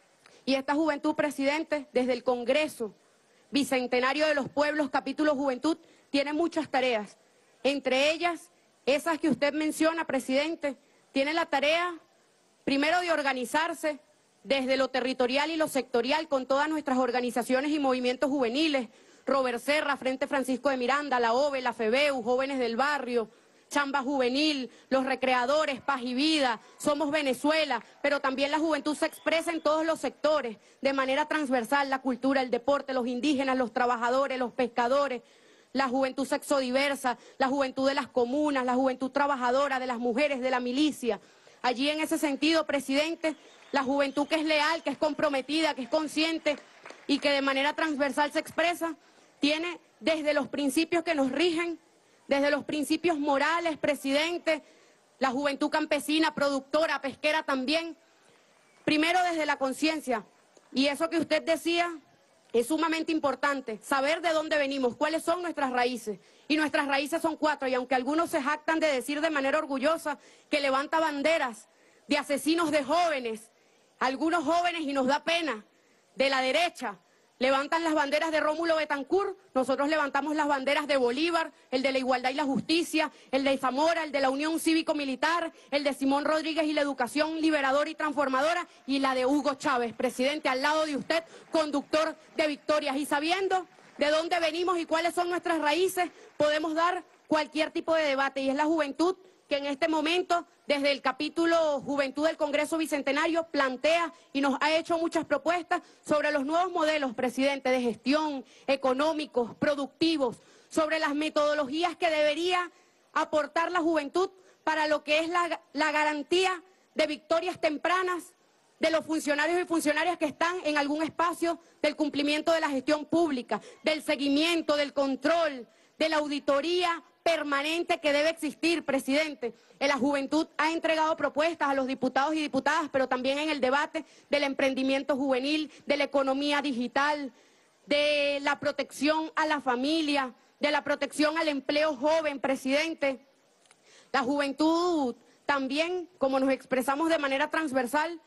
S11: y esta juventud, presidente, desde el Congreso Bicentenario de los Pueblos, capítulo Juventud, tiene muchas tareas. Entre ellas, esas que usted menciona, presidente, tiene la tarea, primero, de organizarse desde lo territorial y lo sectorial con todas nuestras organizaciones y movimientos juveniles, Robert Serra, Frente Francisco de Miranda, la O V E, la FEBEU, Jóvenes del Barrio, Chamba Juvenil, los recreadores, Paz y Vida, Somos Venezuela, pero también la juventud se expresa en todos los sectores, de manera transversal, la cultura, el deporte, los indígenas, los trabajadores, los pescadores, la juventud sexodiversa, la juventud de las comunas, la juventud trabajadora, de las mujeres, de la milicia. Allí, en ese sentido, presidente, la juventud que es leal, que es comprometida, que es consciente y que de manera transversal se expresa, tiene desde los principios que nos rigen, desde los principios morales, presidente, la juventud campesina, productora, pesquera también, primero desde la conciencia. Y eso que usted decía es sumamente importante, saber de dónde venimos, cuáles son nuestras raíces. Y nuestras raíces son cuatro, y aunque algunos se jactan de decir de manera orgullosa que levanta banderas de asesinos de jóvenes, algunos jóvenes, y nos da pena, de la derecha, levantan las banderas de Rómulo Betancourt, nosotros levantamos las banderas de Bolívar, el de la igualdad y la justicia, el de Zamora, el de la Unión Cívico-Militar, el de Simón Rodríguez y la educación liberadora y transformadora, y la de Hugo Chávez, presidente, al lado de usted, conductor de victorias. Y sabiendo de dónde venimos y cuáles son nuestras raíces, podemos dar cualquier tipo de debate, y es la juventud que en este momento, desde el capítulo Juventud del Congreso Bicentenario, plantea y nos ha hecho muchas propuestas sobre los nuevos modelos, presidente, de gestión, económicos, productivos, sobre las metodologías que debería aportar la juventud para lo que es la, la garantía de victorias tempranas de los funcionarios y funcionarias que están en algún espacio del cumplimiento de la gestión pública, del seguimiento, del control, de la auditoría permanente que debe existir, presidente. La juventud ha entregado propuestas a los diputados y diputadas, pero también en el debate del emprendimiento juvenil, de la economía digital, de la protección a la familia, de la protección al empleo joven, presidente. La juventud también, como nos expresamos de manera transversal,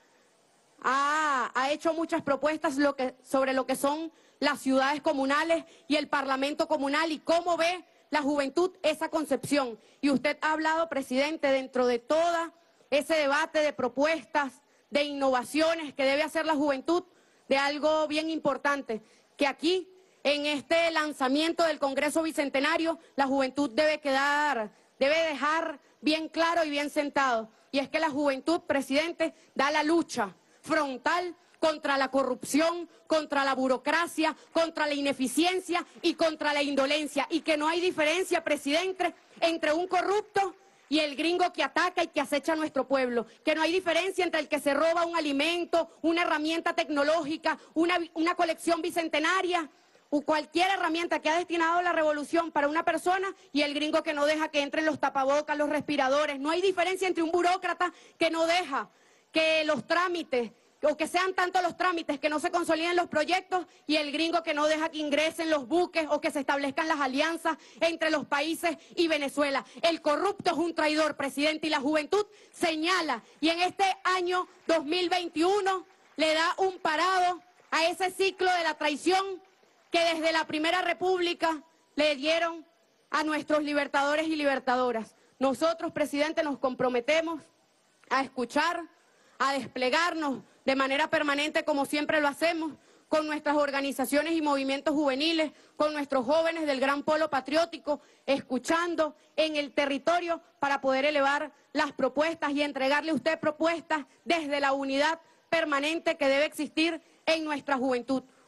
S11: ha, ha hecho muchas propuestas lo que, sobre lo que son las ciudades comunales y el Parlamento comunal, y cómo ve la juventud esa concepción. Y usted ha hablado, presidente, dentro de todo ese debate de propuestas, de innovaciones que debe hacer la juventud, de algo bien importante, que aquí, en este lanzamiento del Congreso Bicentenario, la juventud debe quedar, debe dejar bien claro y bien sentado. Y es que la juventud, presidente, da la lucha frontal contra la corrupción, contra la burocracia, contra la ineficiencia y contra la indolencia. Y que no hay diferencia, presidente, entre un corrupto y el gringo que ataca y que acecha a nuestro pueblo. Que no hay diferencia entre el que se roba un alimento, una herramienta tecnológica, una, una colección bicentenaria o cualquier herramienta que ha destinado la revolución para una persona, y el gringo que no deja que entren los tapabocas, los respiradores. No hay diferencia entre un burócrata que no deja que los trámites, o que sean tanto los trámites que no se consoliden los proyectos, y el gringo que no deja que ingresen los buques o que se establezcan las alianzas entre los países y Venezuela. El corrupto es un traidor, presidente, y la juventud señala, y en este año dos mil veintiuno le da un parado a ese ciclo de la traición que desde la Primera República le dieron a nuestros libertadores y libertadoras. Nosotros, presidente, nos comprometemos a escuchar, a desplegarnos de manera permanente, como siempre lo hacemos, con nuestras organizaciones y movimientos juveniles, con nuestros jóvenes del Gran Polo Patriótico, escuchando en el territorio para poder elevar las propuestas y entregarle a usted propuestas desde la unidad permanente que debe existir en nuestra juventud.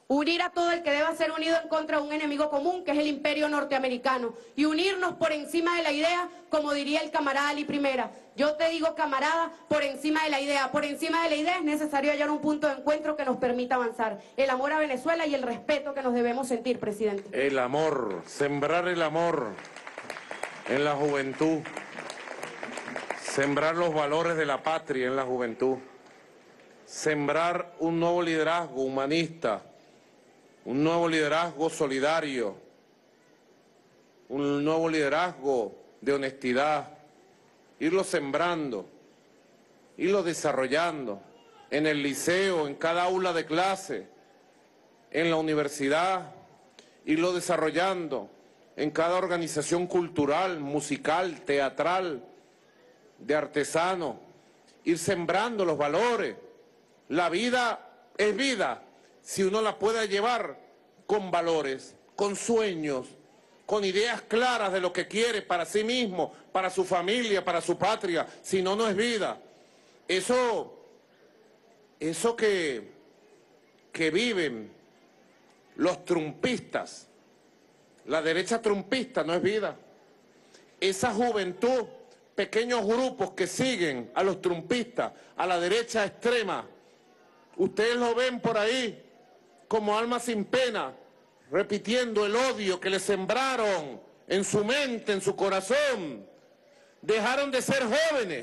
S11: unir a todo el que deba ser unido en contra de un enemigo común, que es el imperio norteamericano, y unirnos por encima de la idea, como diría el camarada Ali Primera. Yo te digo, camarada, por encima de la idea. Por encima de la idea es necesario hallar un punto de encuentro que nos permita avanzar. El amor a Venezuela y el respeto que nos debemos sentir, presidente.
S2: El amor, sembrar el amor en la juventud, sembrar los valores de la patria en la juventud, sembrar un nuevo liderazgo humanista, un nuevo liderazgo solidario, un nuevo liderazgo de honestidad, irlo sembrando, irlo desarrollando en el liceo, en cada aula de clase, en la universidad, irlo desarrollando en cada organización cultural, musical, teatral, de artesanos, ir sembrando los valores. La vida es vida si uno la puede llevar con valores, con sueños, con ideas claras de lo que quiere para sí mismo, para su familia, para su patria. Si no, no es vida. Eso, eso que, que viven los trumpistas, la derecha trumpista, no es vida. Esa juventud, pequeños grupos que siguen a los trumpistas, a la derecha extrema, ustedes lo ven por ahí como almas sin pena, repitiendo el odio que le sembraron en su mente, en su corazón. Dejaron de ser jóvenes,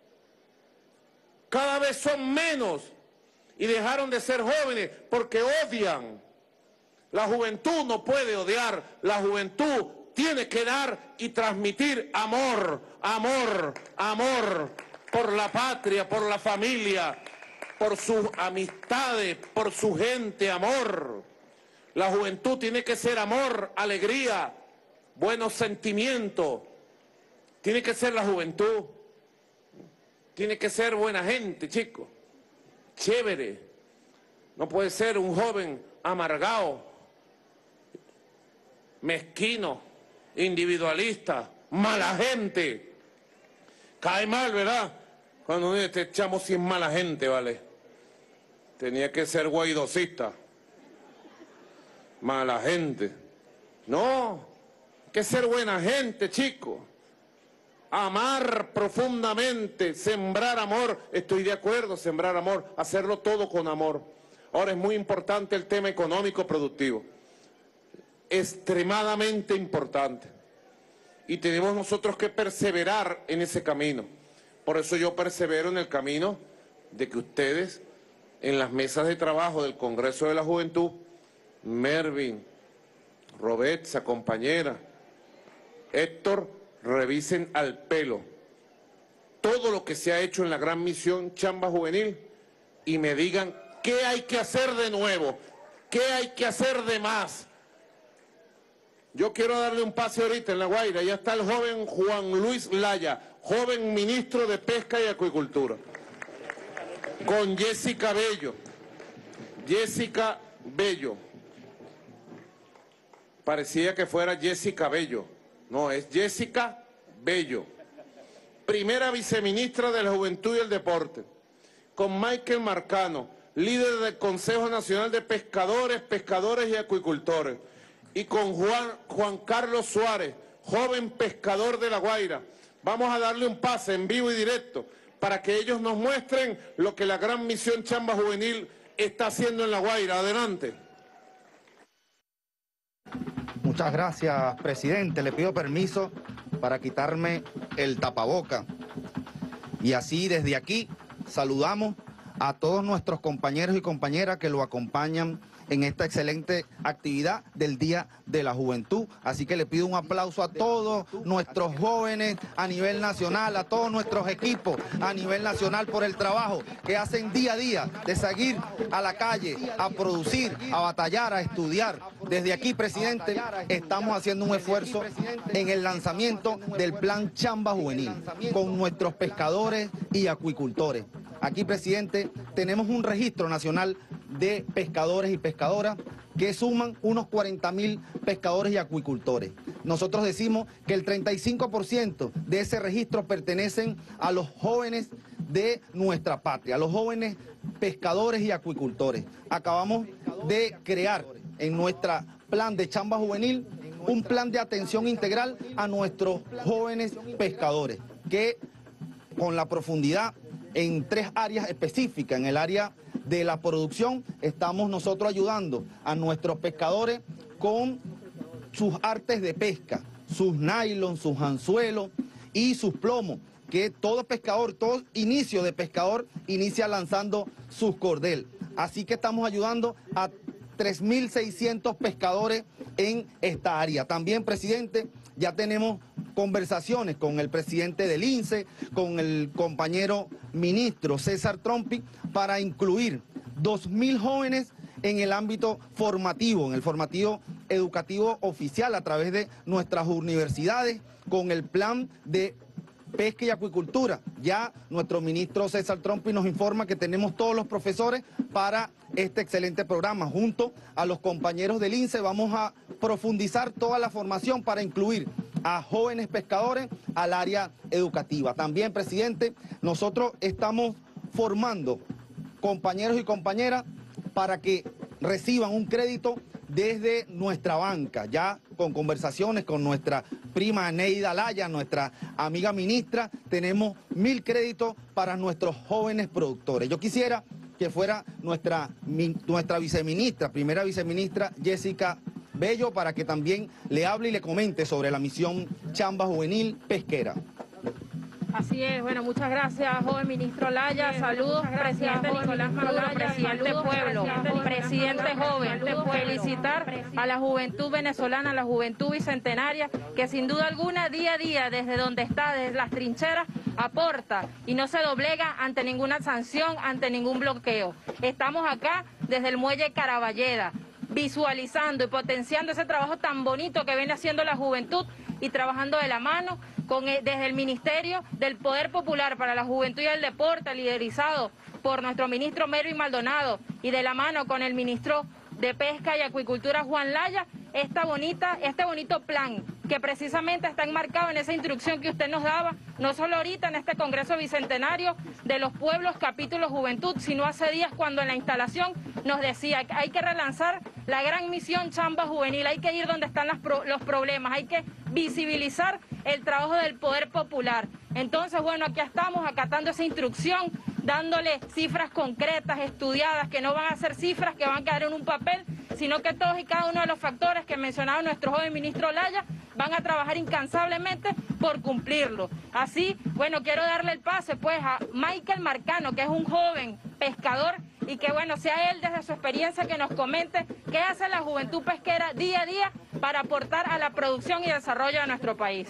S2: cada vez son menos, y dejaron de ser jóvenes porque odian. La juventud no puede odiar, la juventud tiene que dar y transmitir amor, amor, amor por la patria, por la familia, por sus amistades, por su gente, amor. La juventud tiene que ser amor, alegría, buenos sentimientos. Tiene que ser la juventud. Tiene que ser buena gente, chicos. Chévere. No puede ser un joven amargado, mezquino, individualista, mala gente. Cae mal, ¿verdad? Cuando uno dice, este chamo sí es mala gente, ¿vale? Tenía que ser guaidocista. Mala gente. No, hay que ser buena gente, chicos. Amar profundamente, sembrar amor. Estoy de acuerdo, sembrar amor, hacerlo todo con amor. Ahora es muy importante el tema económico productivo. Extremadamente importante. Y tenemos nosotros que perseverar en ese camino. Por eso yo persevero en el camino de que ustedes, en las mesas de trabajo del Congreso de la Juventud, Mervin, Robetza, compañera, Héctor, revisen al pelo todo lo que se ha hecho en la gran misión Chamba Juvenil y me digan qué hay que hacer de nuevo, qué hay que hacer de más. Yo quiero darle un pase ahorita en La Guaira. Ya está el joven Juan Luis Laya, joven ministro de Pesca y Acuicultura, con Jessica Bello. Jessica Bello. Parecía que fuera Jessica Bello. No, es Jessica Bello. Primera viceministra de la Juventud y el Deporte. Con Michael Marcano, líder del Consejo Nacional de Pescadores, Pescadores y Acuicultores. Y con Juan, Juan Carlos Suárez, joven pescador de La Guaira. Vamos a darle un pase en vivo y directo para que ellos nos muestren lo que la gran misión Chamba Juvenil está haciendo en La Guaira. Adelante.
S12: Muchas gracias, presidente. Le pido permiso para quitarme el tapaboca. Y así, desde aquí, saludamos a todos nuestros compañeros y compañeras que lo acompañan en esta excelente actividad del Día de la Juventud. Así que le pido un aplauso a todos nuestros jóvenes a nivel nacional, a todos nuestros equipos a nivel nacional por el trabajo que hacen día a día de seguir a la calle, a producir, a batallar, a estudiar. Desde aquí, presidente, estamos haciendo un esfuerzo en el lanzamiento del Plan Chamba Juvenil con nuestros pescadores y acuicultores. Aquí, presidente, tenemos un registro nacional de pescadores y pescadoras que suman unos cuarenta mil pescadores y acuicultores. Nosotros decimos que el treinta y cinco por ciento de ese registro pertenecen a los jóvenes de nuestra patria, los jóvenes pescadores y acuicultores. Acabamos de crear en nuestro plan de chamba juvenil un plan de atención integral a nuestros jóvenes pescadores, que con la profundidad en tres áreas específicas. En el área de la producción estamos nosotros ayudando a nuestros pescadores con sus artes de pesca, sus nylon, sus anzuelos y sus plomos, que todo pescador, todo inicio de pescador inicia lanzando sus cordel. Así que estamos ayudando a tres mil seiscientos pescadores en esta área. También, presidente, ya tenemos conversaciones con el presidente del I N S E, con el compañero ministro César Trompi, para incluir dos mil jóvenes en el ámbito formativo, en el formativo educativo oficial a través de nuestras universidades, con el plan de pesca y acuicultura. Ya nuestro ministro César Trompi nos informa que tenemos todos los profesores para este excelente programa. Junto a los compañeros del I N S E vamos a profundizar toda la formación para incluir a jóvenes pescadores al área educativa. También, presidente, nosotros estamos formando compañeros y compañeras para que reciban un crédito desde nuestra banca, ya con conversaciones con nuestra prima Neida Laya, nuestra amiga ministra, tenemos mil créditos para nuestros jóvenes productores. Yo quisiera que fuera nuestra, mi, nuestra viceministra, primera viceministra Jessica Bello, para que también le hable y le comente sobre la misión Chamba Juvenil Pesquera.
S13: Así es, bueno, muchas gracias, joven ministro Laya. Saludos, presidente Nicolás Maduro, presidente Pueblo, presidente joven. Felicitar a la juventud venezolana, a la juventud bicentenaria, que sin duda alguna, día a día, desde donde está, desde las trincheras, aporta y no se doblega ante ninguna sanción, ante ningún bloqueo. Estamos acá desde el muelle Caraballeda, visualizando y potenciando ese trabajo tan bonito que viene haciendo la juventud y trabajando de la mano con el, desde el Ministerio del Poder Popular para la Juventud y el Deporte, liderizado por nuestro ministro Mervin Maldonado, y de la mano con el ministro de Pesca y Acuicultura Juan Laya, esta bonita, este bonito plan que precisamente está enmarcado en esa instrucción que usted nos daba, no solo ahorita en este Congreso Bicentenario de los Pueblos Capítulo Juventud, sino hace días cuando en la instalación nos decía que hay que relanzar la gran misión Chamba Juvenil, hay que ir donde están las pro, los problemas, hay que visibilizar el trabajo del Poder Popular. Entonces, bueno, aquí estamos acatando esa instrucción, dándole cifras concretas, estudiadas, que no van a ser cifras que van a quedar en un papel, sino que todos y cada uno de los factores que mencionaba nuestro joven ministro Laya van a trabajar incansablemente por cumplirlo. Así, bueno, quiero darle el pase pues a Michael Marcano, que es un joven pescador, y que bueno, sea él desde su experiencia que nos comente qué hace la juventud pesquera día a día para aportar a la producción y desarrollo de nuestro país.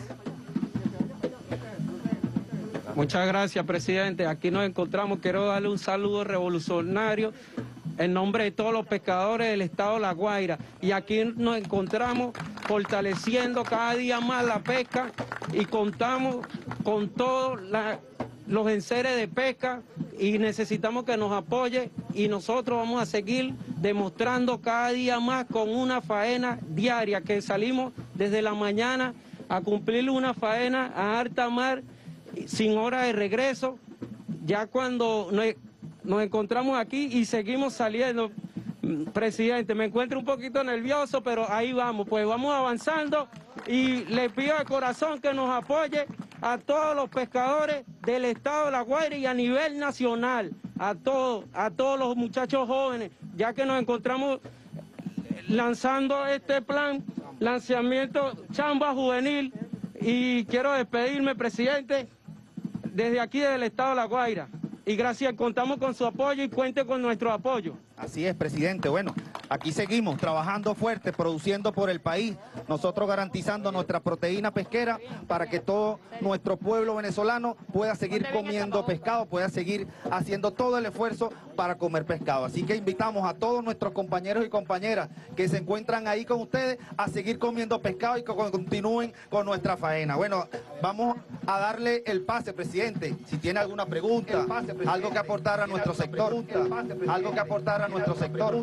S14: Muchas gracias, presidente. Aquí nos encontramos. Quiero darle un saludo revolucionario en nombre de todos los pescadores del estado de La Guaira. Y aquí nos encontramos fortaleciendo cada día más la pesca y contamos con todos la, los enseres de pesca y necesitamos que nos apoye, y nosotros vamos a seguir demostrando cada día más con una faena diaria, que salimos desde la mañana a cumplir una faena a alta mar sin hora de regreso, ya cuando nos, nos encontramos aquí y seguimos saliendo. Presidente, me encuentro un poquito nervioso, pero ahí vamos, pues vamos avanzando, y le pido de corazón que nos apoye a todos los pescadores del estado de La Guaira y a nivel nacional, a todos, a todos los muchachos jóvenes, ya que nos encontramos lanzando este plan, lanzamiento Chamba Juvenil, y quiero despedirme, presidente, desde aquí del estado de La Guaira. Y gracias, contamos con su apoyo y cuente con nuestro apoyo.
S12: Así es, presidente. Bueno, aquí seguimos trabajando fuerte, produciendo por el país, nosotros garantizando nuestra proteína pesquera para que todo nuestro pueblo venezolano pueda seguir comiendo pescado, pueda seguir haciendo todo el esfuerzo para comer pescado. Así que invitamos a todos nuestros compañeros y compañeras que se encuentran ahí con ustedes a seguir comiendo pescado y que continúen con nuestra faena. Bueno, vamos a darle el pase, presidente, si tiene alguna pregunta, algo que aportar a nuestro sector, algo que aportar a nuestro sector,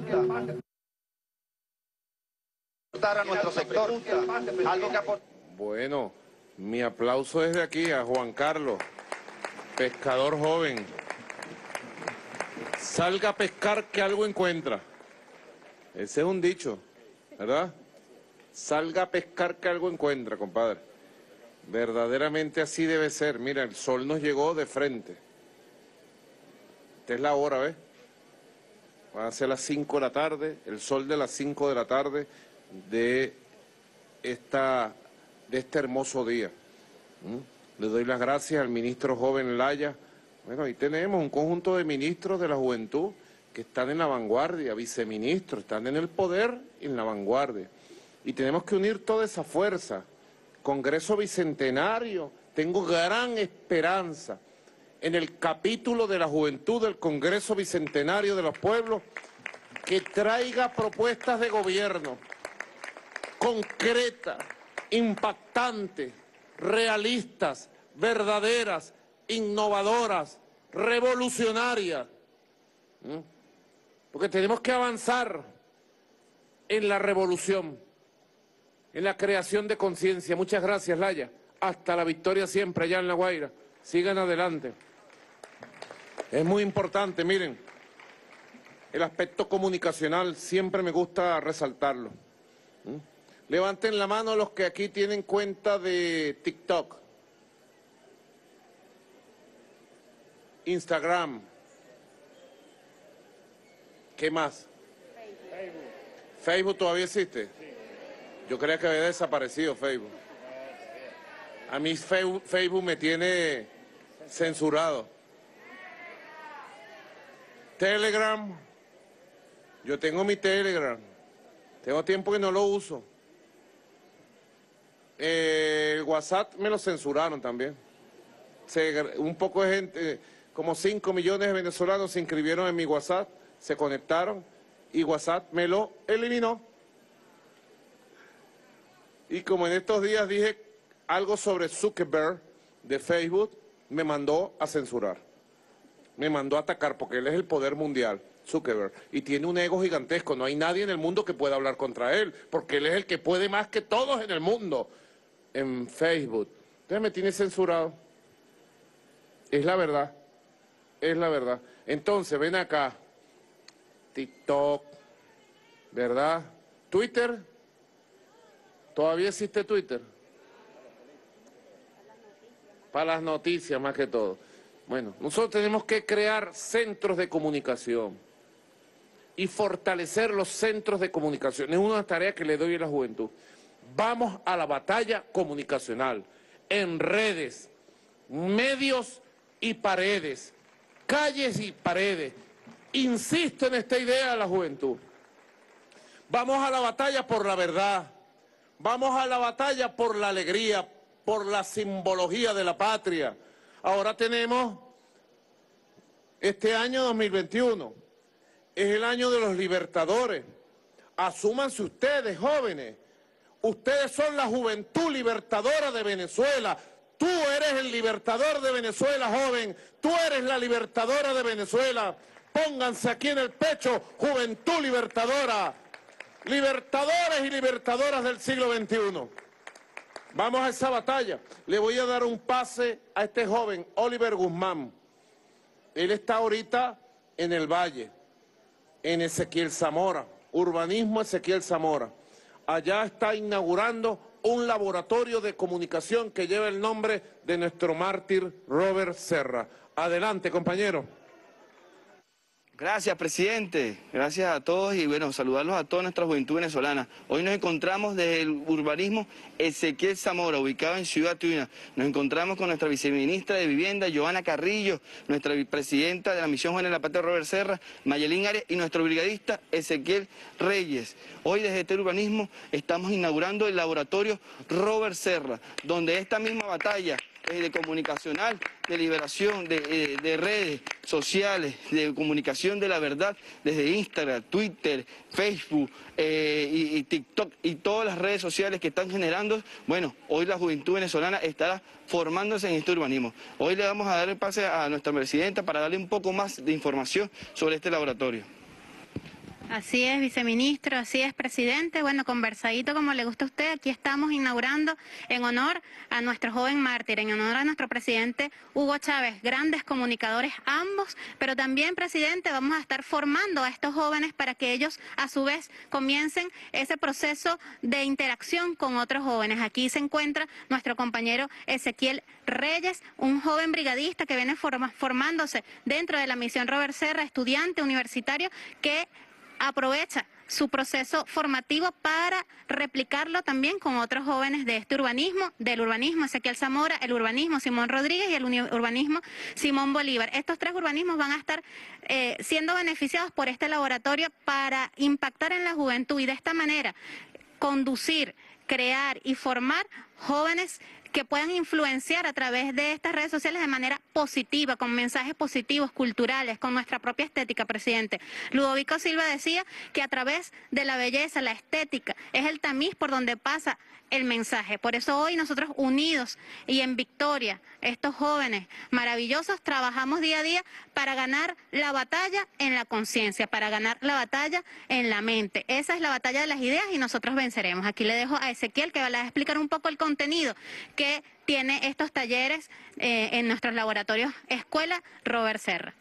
S12: a nuestro sector, algo que aportar.
S2: Bueno, mi aplauso desde aquí a Juan Carlos, pescador joven, salga a pescar que algo encuentra. Ese es un dicho, ¿verdad? Salga a pescar que algo encuentra, compadre. Verdaderamente así debe ser. Mira, el sol nos llegó de frente. Esta es la hora, ¿ves? Van a ser las cinco de la tarde, el sol de las cinco de la tarde de, esta, de este hermoso día. ¿Mm? Le doy las gracias al ministro joven Laya. Bueno, ahí tenemos un conjunto de ministros de la juventud que están en la vanguardia, viceministros, están en el poder y en la vanguardia. Y tenemos que unir toda esa fuerza. Congreso Bicentenario, tengo gran esperanza en el capítulo de la juventud del Congreso Bicentenario de los Pueblos, que traiga propuestas de gobierno concretas, impactantes, realistas, verdaderas, innovadoras, revolucionarias. ¿Mm? Porque tenemos que avanzar en la revolución, en la creación de conciencia. Muchas gracias, Laya. Hasta la victoria siempre allá en La Guaira. Sigan adelante. Es muy importante, miren, el aspecto comunicacional siempre me gusta resaltarlo. ¿Mm? Levanten la mano los que aquí tienen cuenta de TikTok, Instagram. ¿Qué más? Facebook. ¿Facebook todavía existe? Sí. Yo creía que había desaparecido Facebook. A mí Facebook, Facebook me tiene censurado. Telegram. Yo tengo mi Telegram. Tengo tiempo que no lo uso. Eh, el WhatsApp me lo censuraron también. Se, un poco de gente, como cinco millones de venezolanos se inscribieron en mi WhatsApp, se conectaron y WhatsApp me lo eliminó. Y como en estos días dije algo sobre Zuckerberg de Facebook, me mandó a censurar. Me mandó a atacar porque él es el poder mundial, Zuckerberg, y tiene un ego gigantesco. No hay nadie en el mundo que pueda hablar contra él, porque él es el que puede más que todos en el mundo en Facebook. Entonces me tiene censurado. Es la verdad, es la verdad. Entonces, ven acá, TikTok, ¿verdad? Twitter, ¿todavía existe Twitter? Para las noticias más que todo. Bueno, nosotros tenemos que crear centros de comunicación y fortalecer los centros de comunicación. Es una tarea que le doy a la juventud. Vamos a la batalla comunicacional, en redes, medios y paredes, calles y paredes. Insisto en esta idea de la juventud. Vamos a la batalla por la verdad, vamos a la batalla por la alegría, por la simbología de la patria. Ahora tenemos este año dos mil veintiuno, es el año de los libertadores. Asúmanse ustedes, jóvenes, ustedes son la juventud libertadora de Venezuela. Tú eres el libertador de Venezuela, joven, tú eres la libertadora de Venezuela. Pónganse aquí en el pecho, juventud libertadora, libertadores y libertadoras del siglo veintiuno. Vamos a esa batalla. Le voy a dar un pase a este joven, Oliver Guzmán. Él está ahorita en el Valle, en Ezequiel Zamora, Urbanismo Ezequiel Zamora. Allá está inaugurando un laboratorio de comunicación que lleva el nombre de nuestro mártir Robert Serra. Adelante, compañero.
S15: Gracias, presidente. Gracias a todos y bueno, saludarlos a toda nuestra juventud venezolana. Hoy nos encontramos desde el Urbanismo Ezequiel Zamora, ubicado en Ciudad Tuna. Nos encontramos con nuestra viceministra de Vivienda, Joana Carrillo, nuestra vicepresidenta de la Misión Juvenil de la Patria, Robert Serra, Mayelín Arias, y nuestro brigadista Ezequiel Reyes. Hoy desde este urbanismo estamos inaugurando el laboratorio Robert Serra, donde esta misma batalla de comunicacional, de liberación, de, de, de redes sociales, de comunicación de la verdad, desde Instagram, Twitter, Facebook eh, y, y TikTok y todas las redes sociales que están generando, bueno, hoy la juventud venezolana estará formándose en este urbanismo. Hoy le vamos a dar el pase a nuestra presidenta para darle un poco más de información sobre este laboratorio.
S16: Así es, viceministro, así es, presidente. Bueno, conversadito como le gusta a usted, aquí estamos inaugurando en honor a nuestro joven mártir, en honor a nuestro presidente Hugo Chávez, grandes comunicadores ambos, pero también, presidente, vamos a estar formando a estos jóvenes para que ellos a su vez comiencen ese proceso de interacción con otros jóvenes. Aquí se encuentra nuestro compañero Ezequiel Reyes, un joven brigadista que viene forma, formándose dentro de la misión Robert Serra, estudiante universitario que aprovecha su proceso formativo para replicarlo también con otros jóvenes de este urbanismo, del urbanismo Ezequiel Zamora, el urbanismo Simón Rodríguez y el urbanismo Simón Bolívar. Estos tres urbanismos van a estar eh, siendo beneficiados por este laboratorio para impactar en la juventud y de esta manera conducir, crear y formar jóvenes que puedan influenciar a través de estas redes sociales de manera positiva, con mensajes positivos, culturales, con nuestra propia estética, presidente. Ludovico Silva decía que a través de la belleza, la estética, es el tamiz por donde pasa el mensaje. Por eso hoy nosotros unidos y en victoria, estos jóvenes maravillosos, trabajamos día a día para ganar la batalla en la conciencia, para ganar la batalla en la mente. Esa es la batalla de las ideas y nosotros venceremos. Aquí le dejo a Ezequiel que va a explicar un poco el contenido que tiene estos talleres eh, en nuestros laboratorios Escuela Robert Serra.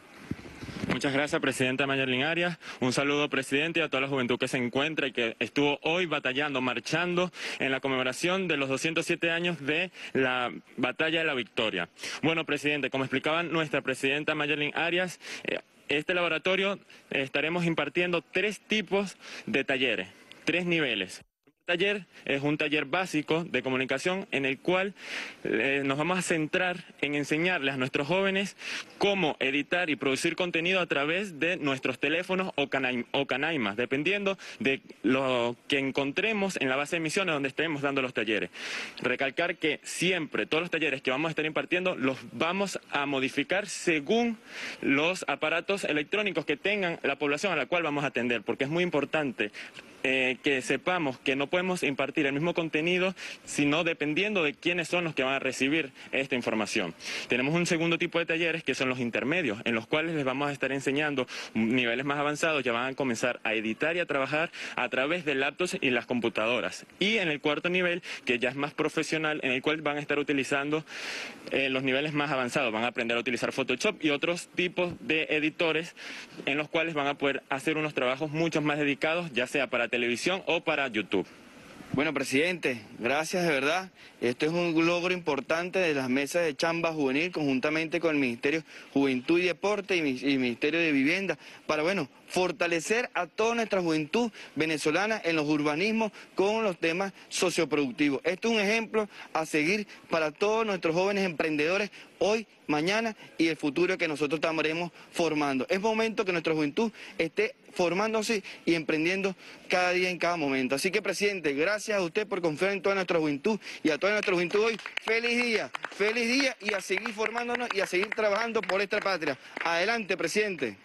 S17: Muchas gracias, presidenta Mayerlin Arias. Un saludo, presidente, y a toda la juventud que se encuentra y que estuvo hoy batallando, marchando en la conmemoración de los doscientos siete años de la Batalla de la Victoria. Bueno, presidente, como explicaba nuestra presidenta Mayerlin Arias, eh, este laboratorio eh, estaremos impartiendo tres tipos de talleres, tres niveles. Taller es un taller básico de comunicación en el cual eh, nos vamos a centrar en enseñarles a nuestros jóvenes cómo editar y producir contenido a través de nuestros teléfonos o, canaim, o canaimas, dependiendo de lo que encontremos en la base de emisiones donde estemos dando los talleres. Recalcar que siempre todos los talleres que vamos a estar impartiendo los vamos a modificar según los aparatos electrónicos que tengan la población a la cual vamos a atender, porque es muy importante Eh, que sepamos que no podemos impartir el mismo contenido, sino dependiendo de quiénes son los que van a recibir esta información. Tenemos un segundo tipo de talleres que son los intermedios, en los cuales les vamos a estar enseñando niveles más avanzados, ya van a comenzar a editar y a trabajar a través de laptops y las computadoras. Y en el cuarto nivel, que ya es más profesional, en el cual van a estar utilizando eh, los niveles más avanzados, van a aprender a utilizar Photoshop y otros tipos de editores en los cuales van a poder hacer unos trabajos mucho más dedicados, ya sea para televisión o para YouTube.
S15: Bueno, presidente, gracias de verdad. Esto es un logro importante de las mesas de chamba juvenil conjuntamente con el Ministerio de Juventud y Deporte y el Ministerio de Vivienda para, bueno, fortalecer a toda nuestra juventud venezolana en los urbanismos con los temas socioproductivos. Esto es un ejemplo a seguir para todos nuestros jóvenes emprendedores hoy, mañana y el futuro que nosotros estaremos formando. Es momento que nuestra juventud esté formándose y emprendiendo cada día en cada momento. Así que, presidente, gracias a usted por confiar en toda nuestra juventud y a toda nuestra juventud hoy. Feliz día, feliz día y a seguir formándonos y a seguir trabajando por esta patria. Adelante, presidente.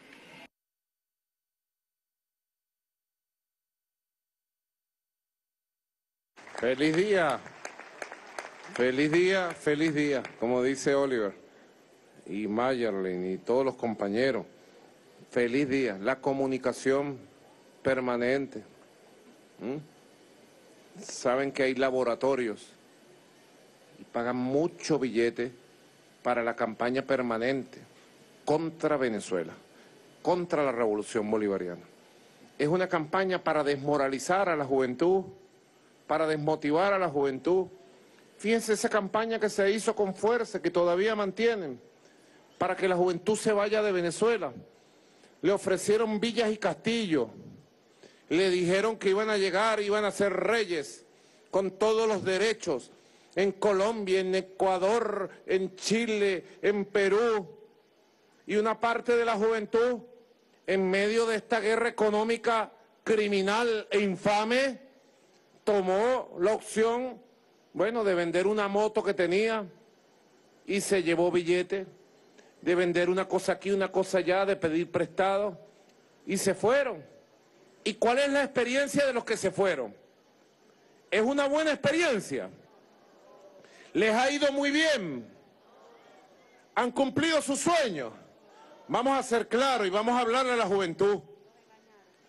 S2: Feliz día, feliz día, feliz día, como dice Oliver y Mayerlin y todos los compañeros. Feliz día, la comunicación permanente. ¿Mm? Saben que hay laboratorios y pagan mucho billete para la campaña permanente contra Venezuela, contra la revolución bolivariana. Es una campaña para desmoralizar a la juventud, para desmotivar a la juventud. Fíjense esa campaña que se hizo con fuerza, que todavía mantienen, para que la juventud se vaya de Venezuela. Le ofrecieron villas y castillos, le dijeron que iban a llegar, iban a ser reyes, con todos los derechos, en Colombia, en Ecuador, en Chile, en Perú, y una parte de la juventud, en medio de esta guerra económica criminal e infame, tomó la opción, bueno, de vender una moto que tenía y se llevó billete, de vender una cosa aquí, una cosa allá, de pedir prestado, y se fueron. ¿Y cuál es la experiencia de los que se fueron? ¿Es una buena experiencia? ¿Les ha ido muy bien? ¿Han cumplido sus sueños? Vamos a ser claros y vamos a hablarle a la juventud.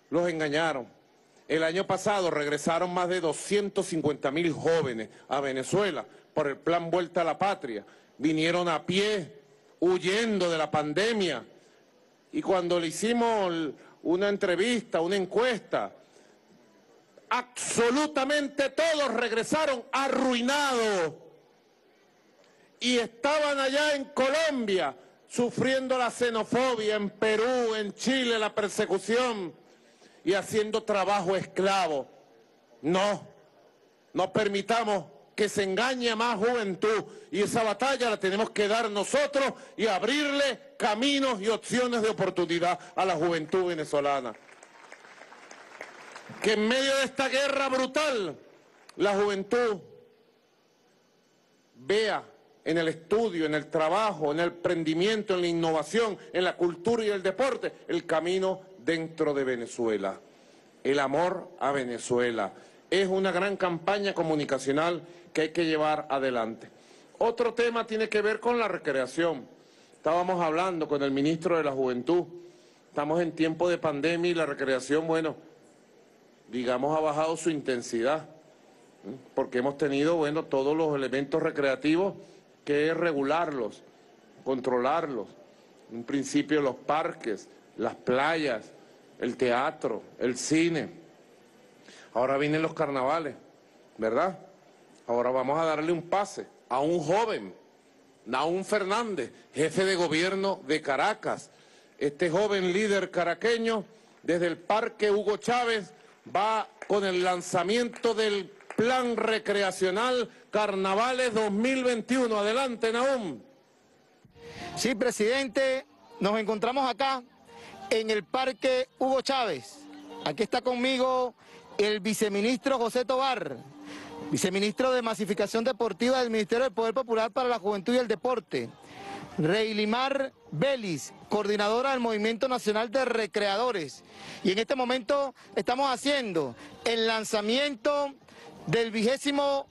S2: los engañaron. El año pasado regresaron más de doscientos cincuenta mil jóvenes a Venezuela por el plan Vuelta a la Patria. Vinieron a pie, huyendo de la pandemia. Y cuando le hicimos una entrevista, una encuesta, absolutamente todos regresaron arruinados. Y estaban allá en Colombia sufriendo la xenofobia, en Perú, en Chile, la persecución y haciendo trabajo esclavo. No, no permitamos que se engañe a más juventud, y esa batalla la tenemos que dar nosotros y abrirle caminos y opciones de oportunidad a la juventud venezolana. Que en medio de esta guerra brutal, la juventud vea en el estudio, en el trabajo, en el emprendimiento, en la innovación, en la cultura y el deporte, el camino dentro de Venezuela. El amor a Venezuela. Es una gran campaña comunicacional que hay que llevar adelante. Otro tema tiene que ver con la recreación. Estábamos hablando con el ministro de la Juventud. Estamos en tiempo de pandemia y la recreación, bueno, digamos, ha bajado su intensidad, ¿eh? Porque hemos tenido, bueno, todos los elementos recreativos que regularlos, controlarlos. En un principio los parques, las playas, el teatro, el cine. Ahora vienen los carnavales, ¿verdad? Ahora vamos a darle un pase a un joven, Nahum Fernández, jefe de gobierno de Caracas. Este joven líder caraqueño, desde el Parque Hugo Chávez, va con el lanzamiento del Plan Recreacional Carnavales dos mil veintiuno. Adelante, Nahum.
S12: Sí, presidente, nos encontramos acá en el Parque Hugo Chávez. Aquí está conmigo el viceministro José Tovar, viceministro de Masificación Deportiva del Ministerio del Poder Popular para la Juventud y el Deporte. Reilimar Vélez, coordinadora del Movimiento Nacional de Recreadores. Y en este momento estamos haciendo el lanzamiento del vigésimo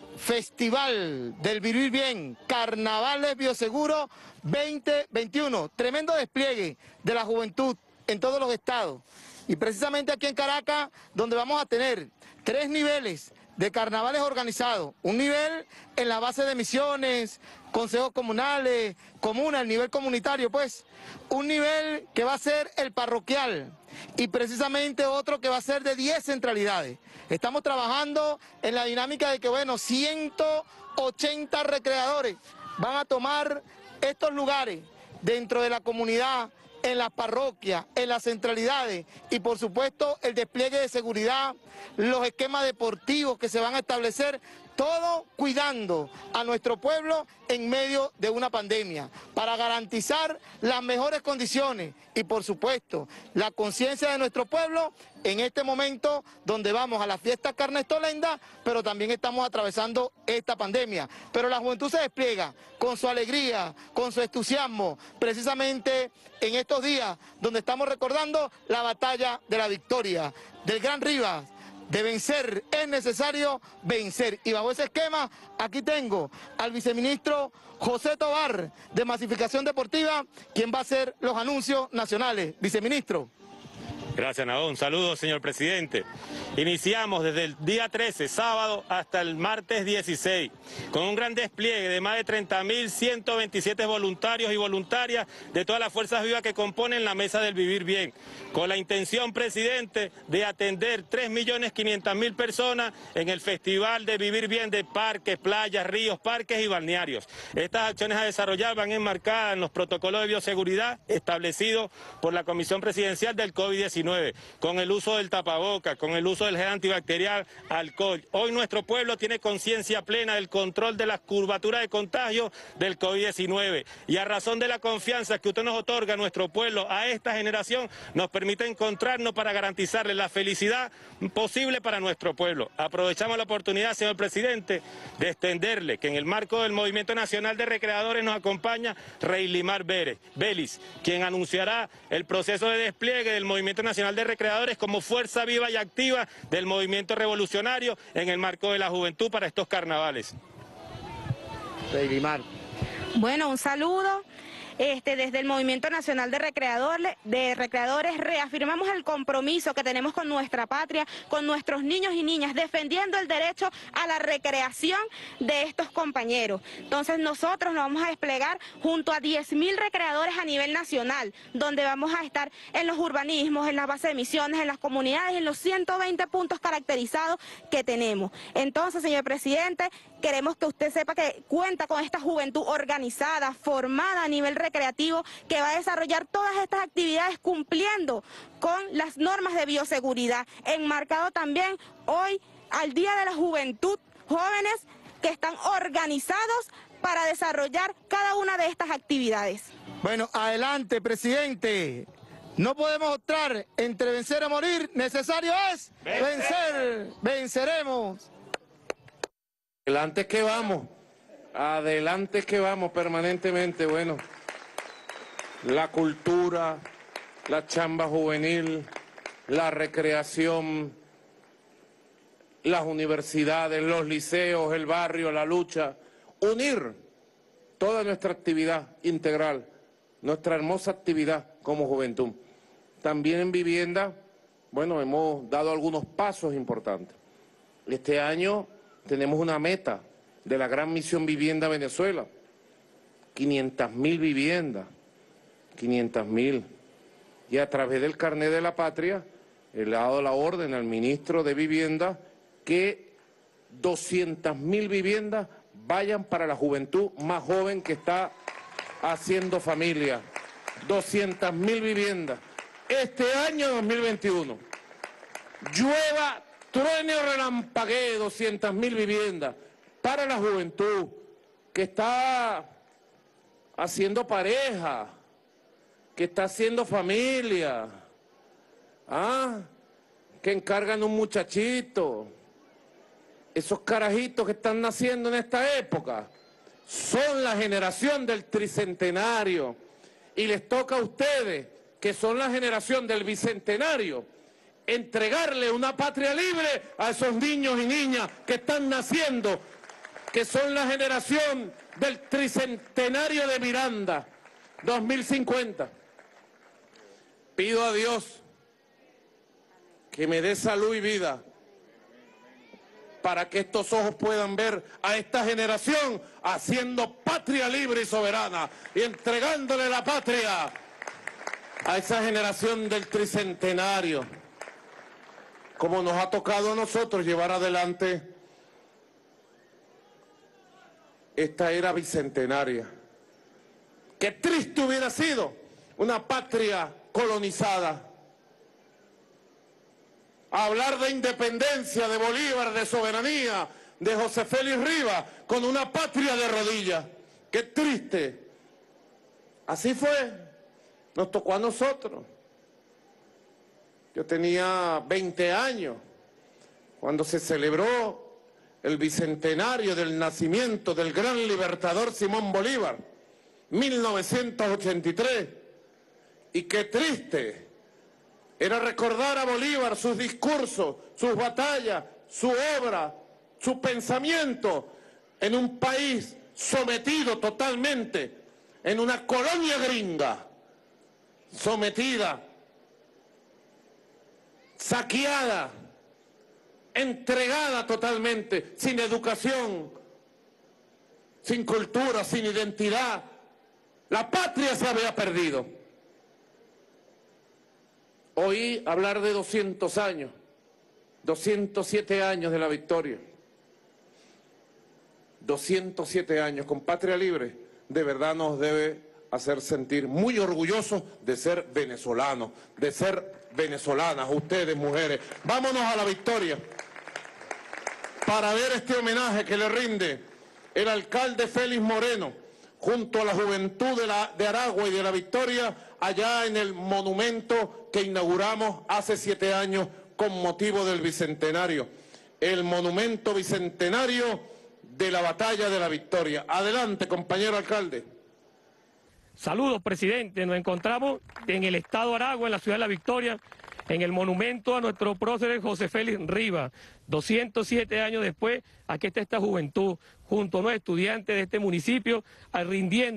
S12: Festival del Vivir Bien, Carnavales Bioseguro veinte veintiuno. Tremendo despliegue de la juventud en todos los estados. Y precisamente aquí en Caracas, donde vamos a tener tres niveles de carnavales organizados. Un nivel en la base de misiones, consejos comunales, comunas, el nivel comunitario, pues. Un nivel que va a ser el parroquial y precisamente otro que va a ser de diez centralidades. Estamos trabajando en la dinámica de que, bueno, ciento ochenta recreadores van a tomar estos lugares dentro de la comunidad, en las parroquias, en las centralidades y por supuesto el despliegue de seguridad, los esquemas deportivos que se van a establecer, todo cuidando a nuestro pueblo en medio de una pandemia, para garantizar las mejores condiciones y por supuesto la conciencia de nuestro pueblo en este momento donde vamos a la fiesta Carnestolenda, pero también estamos atravesando esta pandemia. Pero la juventud se despliega con su alegría, con su entusiasmo, precisamente en estos días donde estamos recordando la batalla de la victoria del Gran Rivas. De vencer es necesario vencer. Y bajo ese esquema, aquí tengo al viceministro José Tovar de Masificación Deportiva, quien va a hacer los anuncios nacionales. Viceministro.
S18: Gracias, Nahum. Saludos, señor presidente. Iniciamos desde el día trece, sábado, hasta el martes dieciséis, con un gran despliegue de más de treinta mil ciento veintisiete voluntarios y voluntarias de todas las fuerzas vivas que componen la Mesa del Vivir Bien, con la intención, presidente, de atender tres millones quinientas mil personas en el Festival de Vivir Bien de parques, playas, ríos, parques y balnearios. Estas acciones a desarrollar van enmarcadas en los protocolos de bioseguridad establecidos por la Comisión Presidencial del COVID diecinueve, con el uso del tapaboca, con el uso del gel antibacterial, alcohol. Hoy nuestro pueblo tiene conciencia plena del control de las curvaturas de contagio del COVID diecinueve y a razón de la confianza que usted nos otorga a nuestro pueblo, a esta generación, nos permite encontrarnos para garantizarle la felicidad posible para nuestro pueblo. Aprovechamos la oportunidad, señor presidente, de extenderle que en el marco del Movimiento Nacional de Recreadores nos acompaña Reilimar Vélez, quien anunciará el proceso de despliegue del Movimiento Nacional de Recreadores como fuerza viva y activa del movimiento revolucionario en el marco de la juventud para estos carnavales.
S11: Bueno, un saludo.
S19: este, desde el Movimiento Nacional de Recreadores, de Recreadores reafirmamos el compromiso que tenemos con nuestra patria, con nuestros niños y niñas, defendiendo el derecho a la recreación de estos compañeros. Entonces nosotros nos vamos a desplegar junto a diez mil recreadores a nivel nacional, donde vamos a estar en los urbanismos, en las bases de misiones, en las comunidades, en los ciento veinte puntos caracterizados que tenemos. Entonces, señor presidente, queremos que usted sepa que cuenta con esta juventud organizada, formada a nivel recreativo, que va a desarrollar todas estas actividades cumpliendo con las normas de bioseguridad, enmarcado también hoy al Día de la Juventud, jóvenes que están organizados para desarrollar cada una de estas actividades.
S1: Bueno, adelante, presidente. No podemos optar entre vencer o morir, necesario es vencer. vencer. Venceremos.
S2: Adelante que vamos, adelante que vamos permanentemente. Bueno, la cultura, la chamba juvenil, la recreación, las universidades, los liceos, el barrio, la lucha, unir toda nuestra actividad integral, nuestra hermosa actividad como juventud. También en vivienda, bueno, hemos dado algunos pasos importantes. Este año tenemos una meta de la Gran Misión Vivienda Venezuela, quinientas mil viviendas, quinientas mil. Y a través del Carnet de la Patria, he dado la orden al ministro de Vivienda que doscientas mil viviendas vayan para la juventud más joven que está haciendo familia. doscientas mil viviendas. Este año dos mil veintiuno, llueva, truene o relampaguee, doscientas mil viviendas para la juventud que está haciendo pareja, que está haciendo familia, ¿ah? que encargan un muchachito. Esos carajitos que están naciendo en esta época son la generación del tricentenario y les toca a ustedes, que son la generación del bicentenario, entregarle una patria libre a esos niños y niñas que están naciendo, que son la generación del tricentenario de Miranda, dos mil cincuenta. Pido a Dios que me dé salud y vida para que estos ojos puedan ver a esta generación haciendo patria libre y soberana y entregándole la patria a esa generación del tricentenario, como nos ha tocado a nosotros llevar adelante esta era bicentenaria. Qué triste hubiera sido una patria colonizada. Hablar de independencia, de Bolívar, de soberanía, de José Félix Rivas, con una patria de rodillas. Qué triste. Así fue. Nos tocó a nosotros. Yo tenía veinte años cuando se celebró el bicentenario del nacimiento del gran libertador Simón Bolívar, mil novecientos ochenta y tres. Y qué triste era recordar a Bolívar, sus discursos, sus batallas, su obra, su pensamiento en un país sometido totalmente, en una colonia gringa, sometida, saqueada, entregada totalmente, sin educación, sin cultura, sin identidad. La patria se había perdido. Oí hablar de doscientos años, doscientos siete años de la victoria. doscientos siete años con patria libre, de verdad nos debe hacer sentir muy orgullosos de ser venezolanos, de ser venezolanas, ustedes mujeres. Vámonos a la victoria para ver este homenaje que le rinde el alcalde Félix Moreno junto a la juventud de, la, de Aragua y de la Victoria, allá en el monumento que inauguramos hace siete años con motivo del Bicentenario, el monumento bicentenario de la Batalla de la Victoria. Adelante, compañero alcalde.
S20: Saludos, presidente. Nos encontramos en el estado Aragua, en la ciudad de La Victoria, en el monumento a nuestro prócer José Félix Rivas. doscientos siete años después, aquí está esta juventud, junto a los estudiantes de este municipio, rindiendo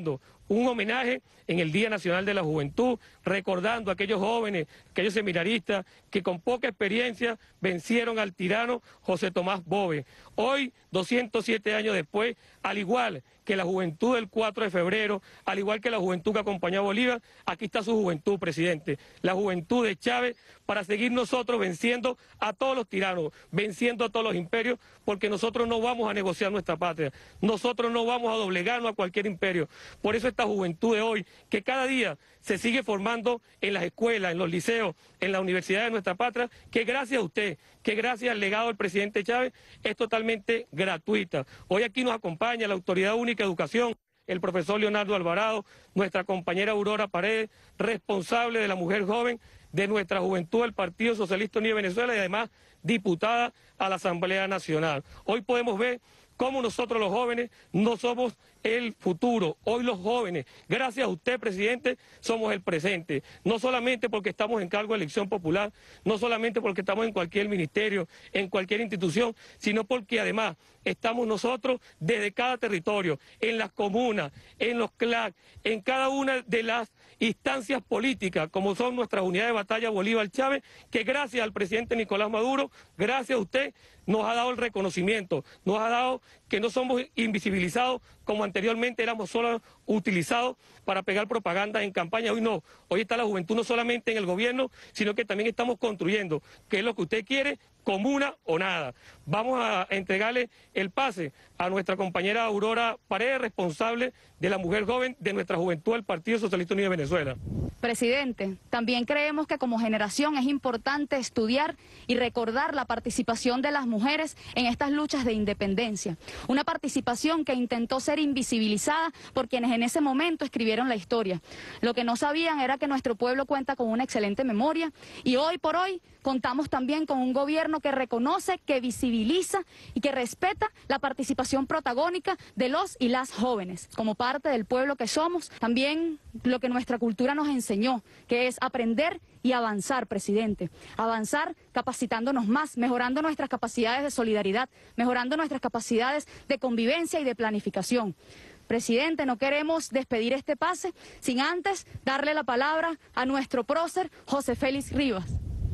S20: un homenaje en el Día Nacional de la Juventud, recordando a aquellos jóvenes, aquellos seminaristas que con poca experiencia vencieron al tirano José Tomás Bove. Hoy, doscientos siete años después, al igual que la juventud del cuatro de febrero, al igual que la juventud que acompañó a Bolívar, aquí está su juventud, presidente, la juventud de Chávez, para seguir nosotros venciendo a todos los tiranos, venciendo a todos los imperios, porque nosotros no vamos a negociar nuestra patria, nosotros no vamos a doblegarnos a cualquier imperio. Por eso esta juventud de hoy, que cada día se sigue formando en las escuelas, en los liceos, en la universidad de nuestra patria, que gracias a usted, que gracias al legado del presidente Chávez, es totalmente gratuita. Hoy aquí nos acompaña la Autoridad Única de Educación, el profesor Leonardo Alvarado, nuestra compañera Aurora Paredes, responsable de la mujer joven de nuestra juventud del Partido Socialista Unido de Venezuela y además diputada a la Asamblea Nacional. Hoy podemos ver cómo nosotros los jóvenes no somos el futuro. Hoy los jóvenes, gracias a usted, presidente, somos el presente. No solamente porque estamos en cargo de elección popular, no solamente porque estamos en cualquier ministerio, en cualquier institución, sino porque además estamos nosotros desde cada territorio, en las comunas, en los C L A C, en cada una de las instancias políticas, como son nuestras unidades de batalla Bolívar Chávez, que gracias al presidente Nicolás Maduro, gracias a usted, nos ha dado el reconocimiento, nos ha dado que no somos invisibilizados como anteriormente éramos solo utilizados para pegar propaganda en campaña. Hoy no, hoy está la juventud no solamente en el gobierno, sino que también estamos construyendo, que es lo que usted quiere, comuna o nada. Vamos a entregarle el pase a nuestra compañera Aurora Paredes, responsable de la mujer joven de nuestra juventud del Partido Socialista Unido de Venezuela.
S21: Presidente, también creemos que como generación es importante estudiar y recordar la participación de las mujeres en estas luchas de independencia. Una participación que intentó ser invisibilizada por quienes en ese momento escribieron la historia. Lo que no sabían era que nuestro pueblo cuenta con una excelente memoria y hoy por hoy contamos también con un gobierno que reconoce, que visibiliza y que respeta la participación protagónica de los y las jóvenes. Como parte del pueblo que somos, también lo que nuestra cultura nos enseñó, que es aprender y avanzar, presidente. Avanzar capacitándonos más, mejorando nuestras capacidades de solidaridad, mejorando nuestras capacidades de convivencia y de planificación. Presidente, no queremos despedir este pase sin antes darle la palabra a nuestro prócer José Félix Rivas.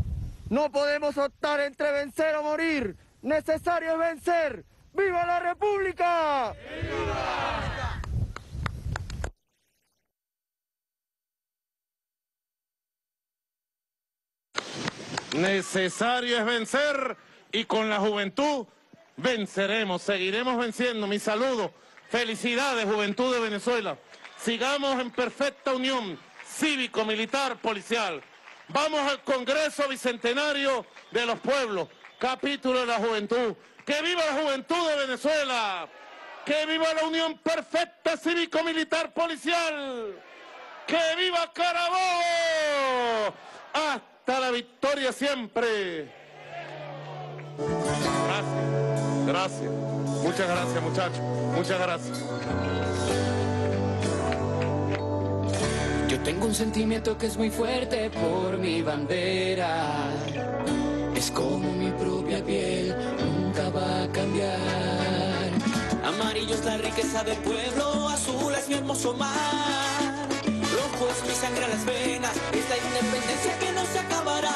S1: No podemos optar entre vencer o morir. Necesario es vencer. ¡Viva la República! ¡Viva!
S2: Necesario es vencer y con la juventud venceremos, seguiremos venciendo. Mi saludo, felicidades juventud de Venezuela. Sigamos en perfecta unión cívico, militar, policial. Vamos al Congreso Bicentenario de los Pueblos, capítulo de la juventud. ¡Que viva la juventud de Venezuela! ¡Que viva la unión perfecta cívico-militar policial! ¡Que viva Carabobo! ¡Hasta la victoria siempre! Gracias, gracias. Muchas gracias, muchachos. Muchas gracias.
S3: Yo tengo un sentimiento que es muy fuerte por mi bandera. Es como mi propia piel, nunca va a cambiar. Amarillo es la riqueza del pueblo, azul es mi hermoso mar. Rojo es mi sangre a las venas, es la independencia que no se acabará.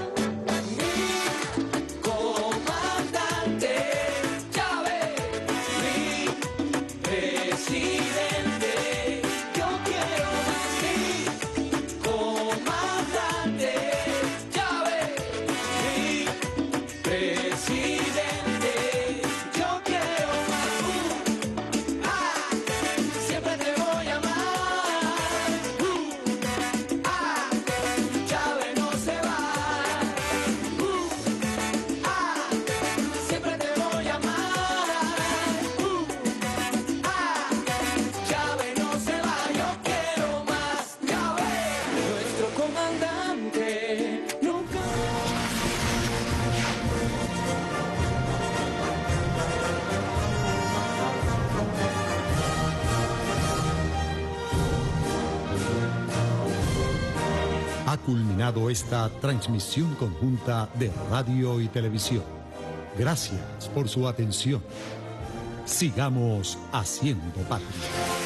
S8: Ha culminado esta transmisión conjunta de radio y televisión. Gracias por su atención. Sigamos haciendo patria.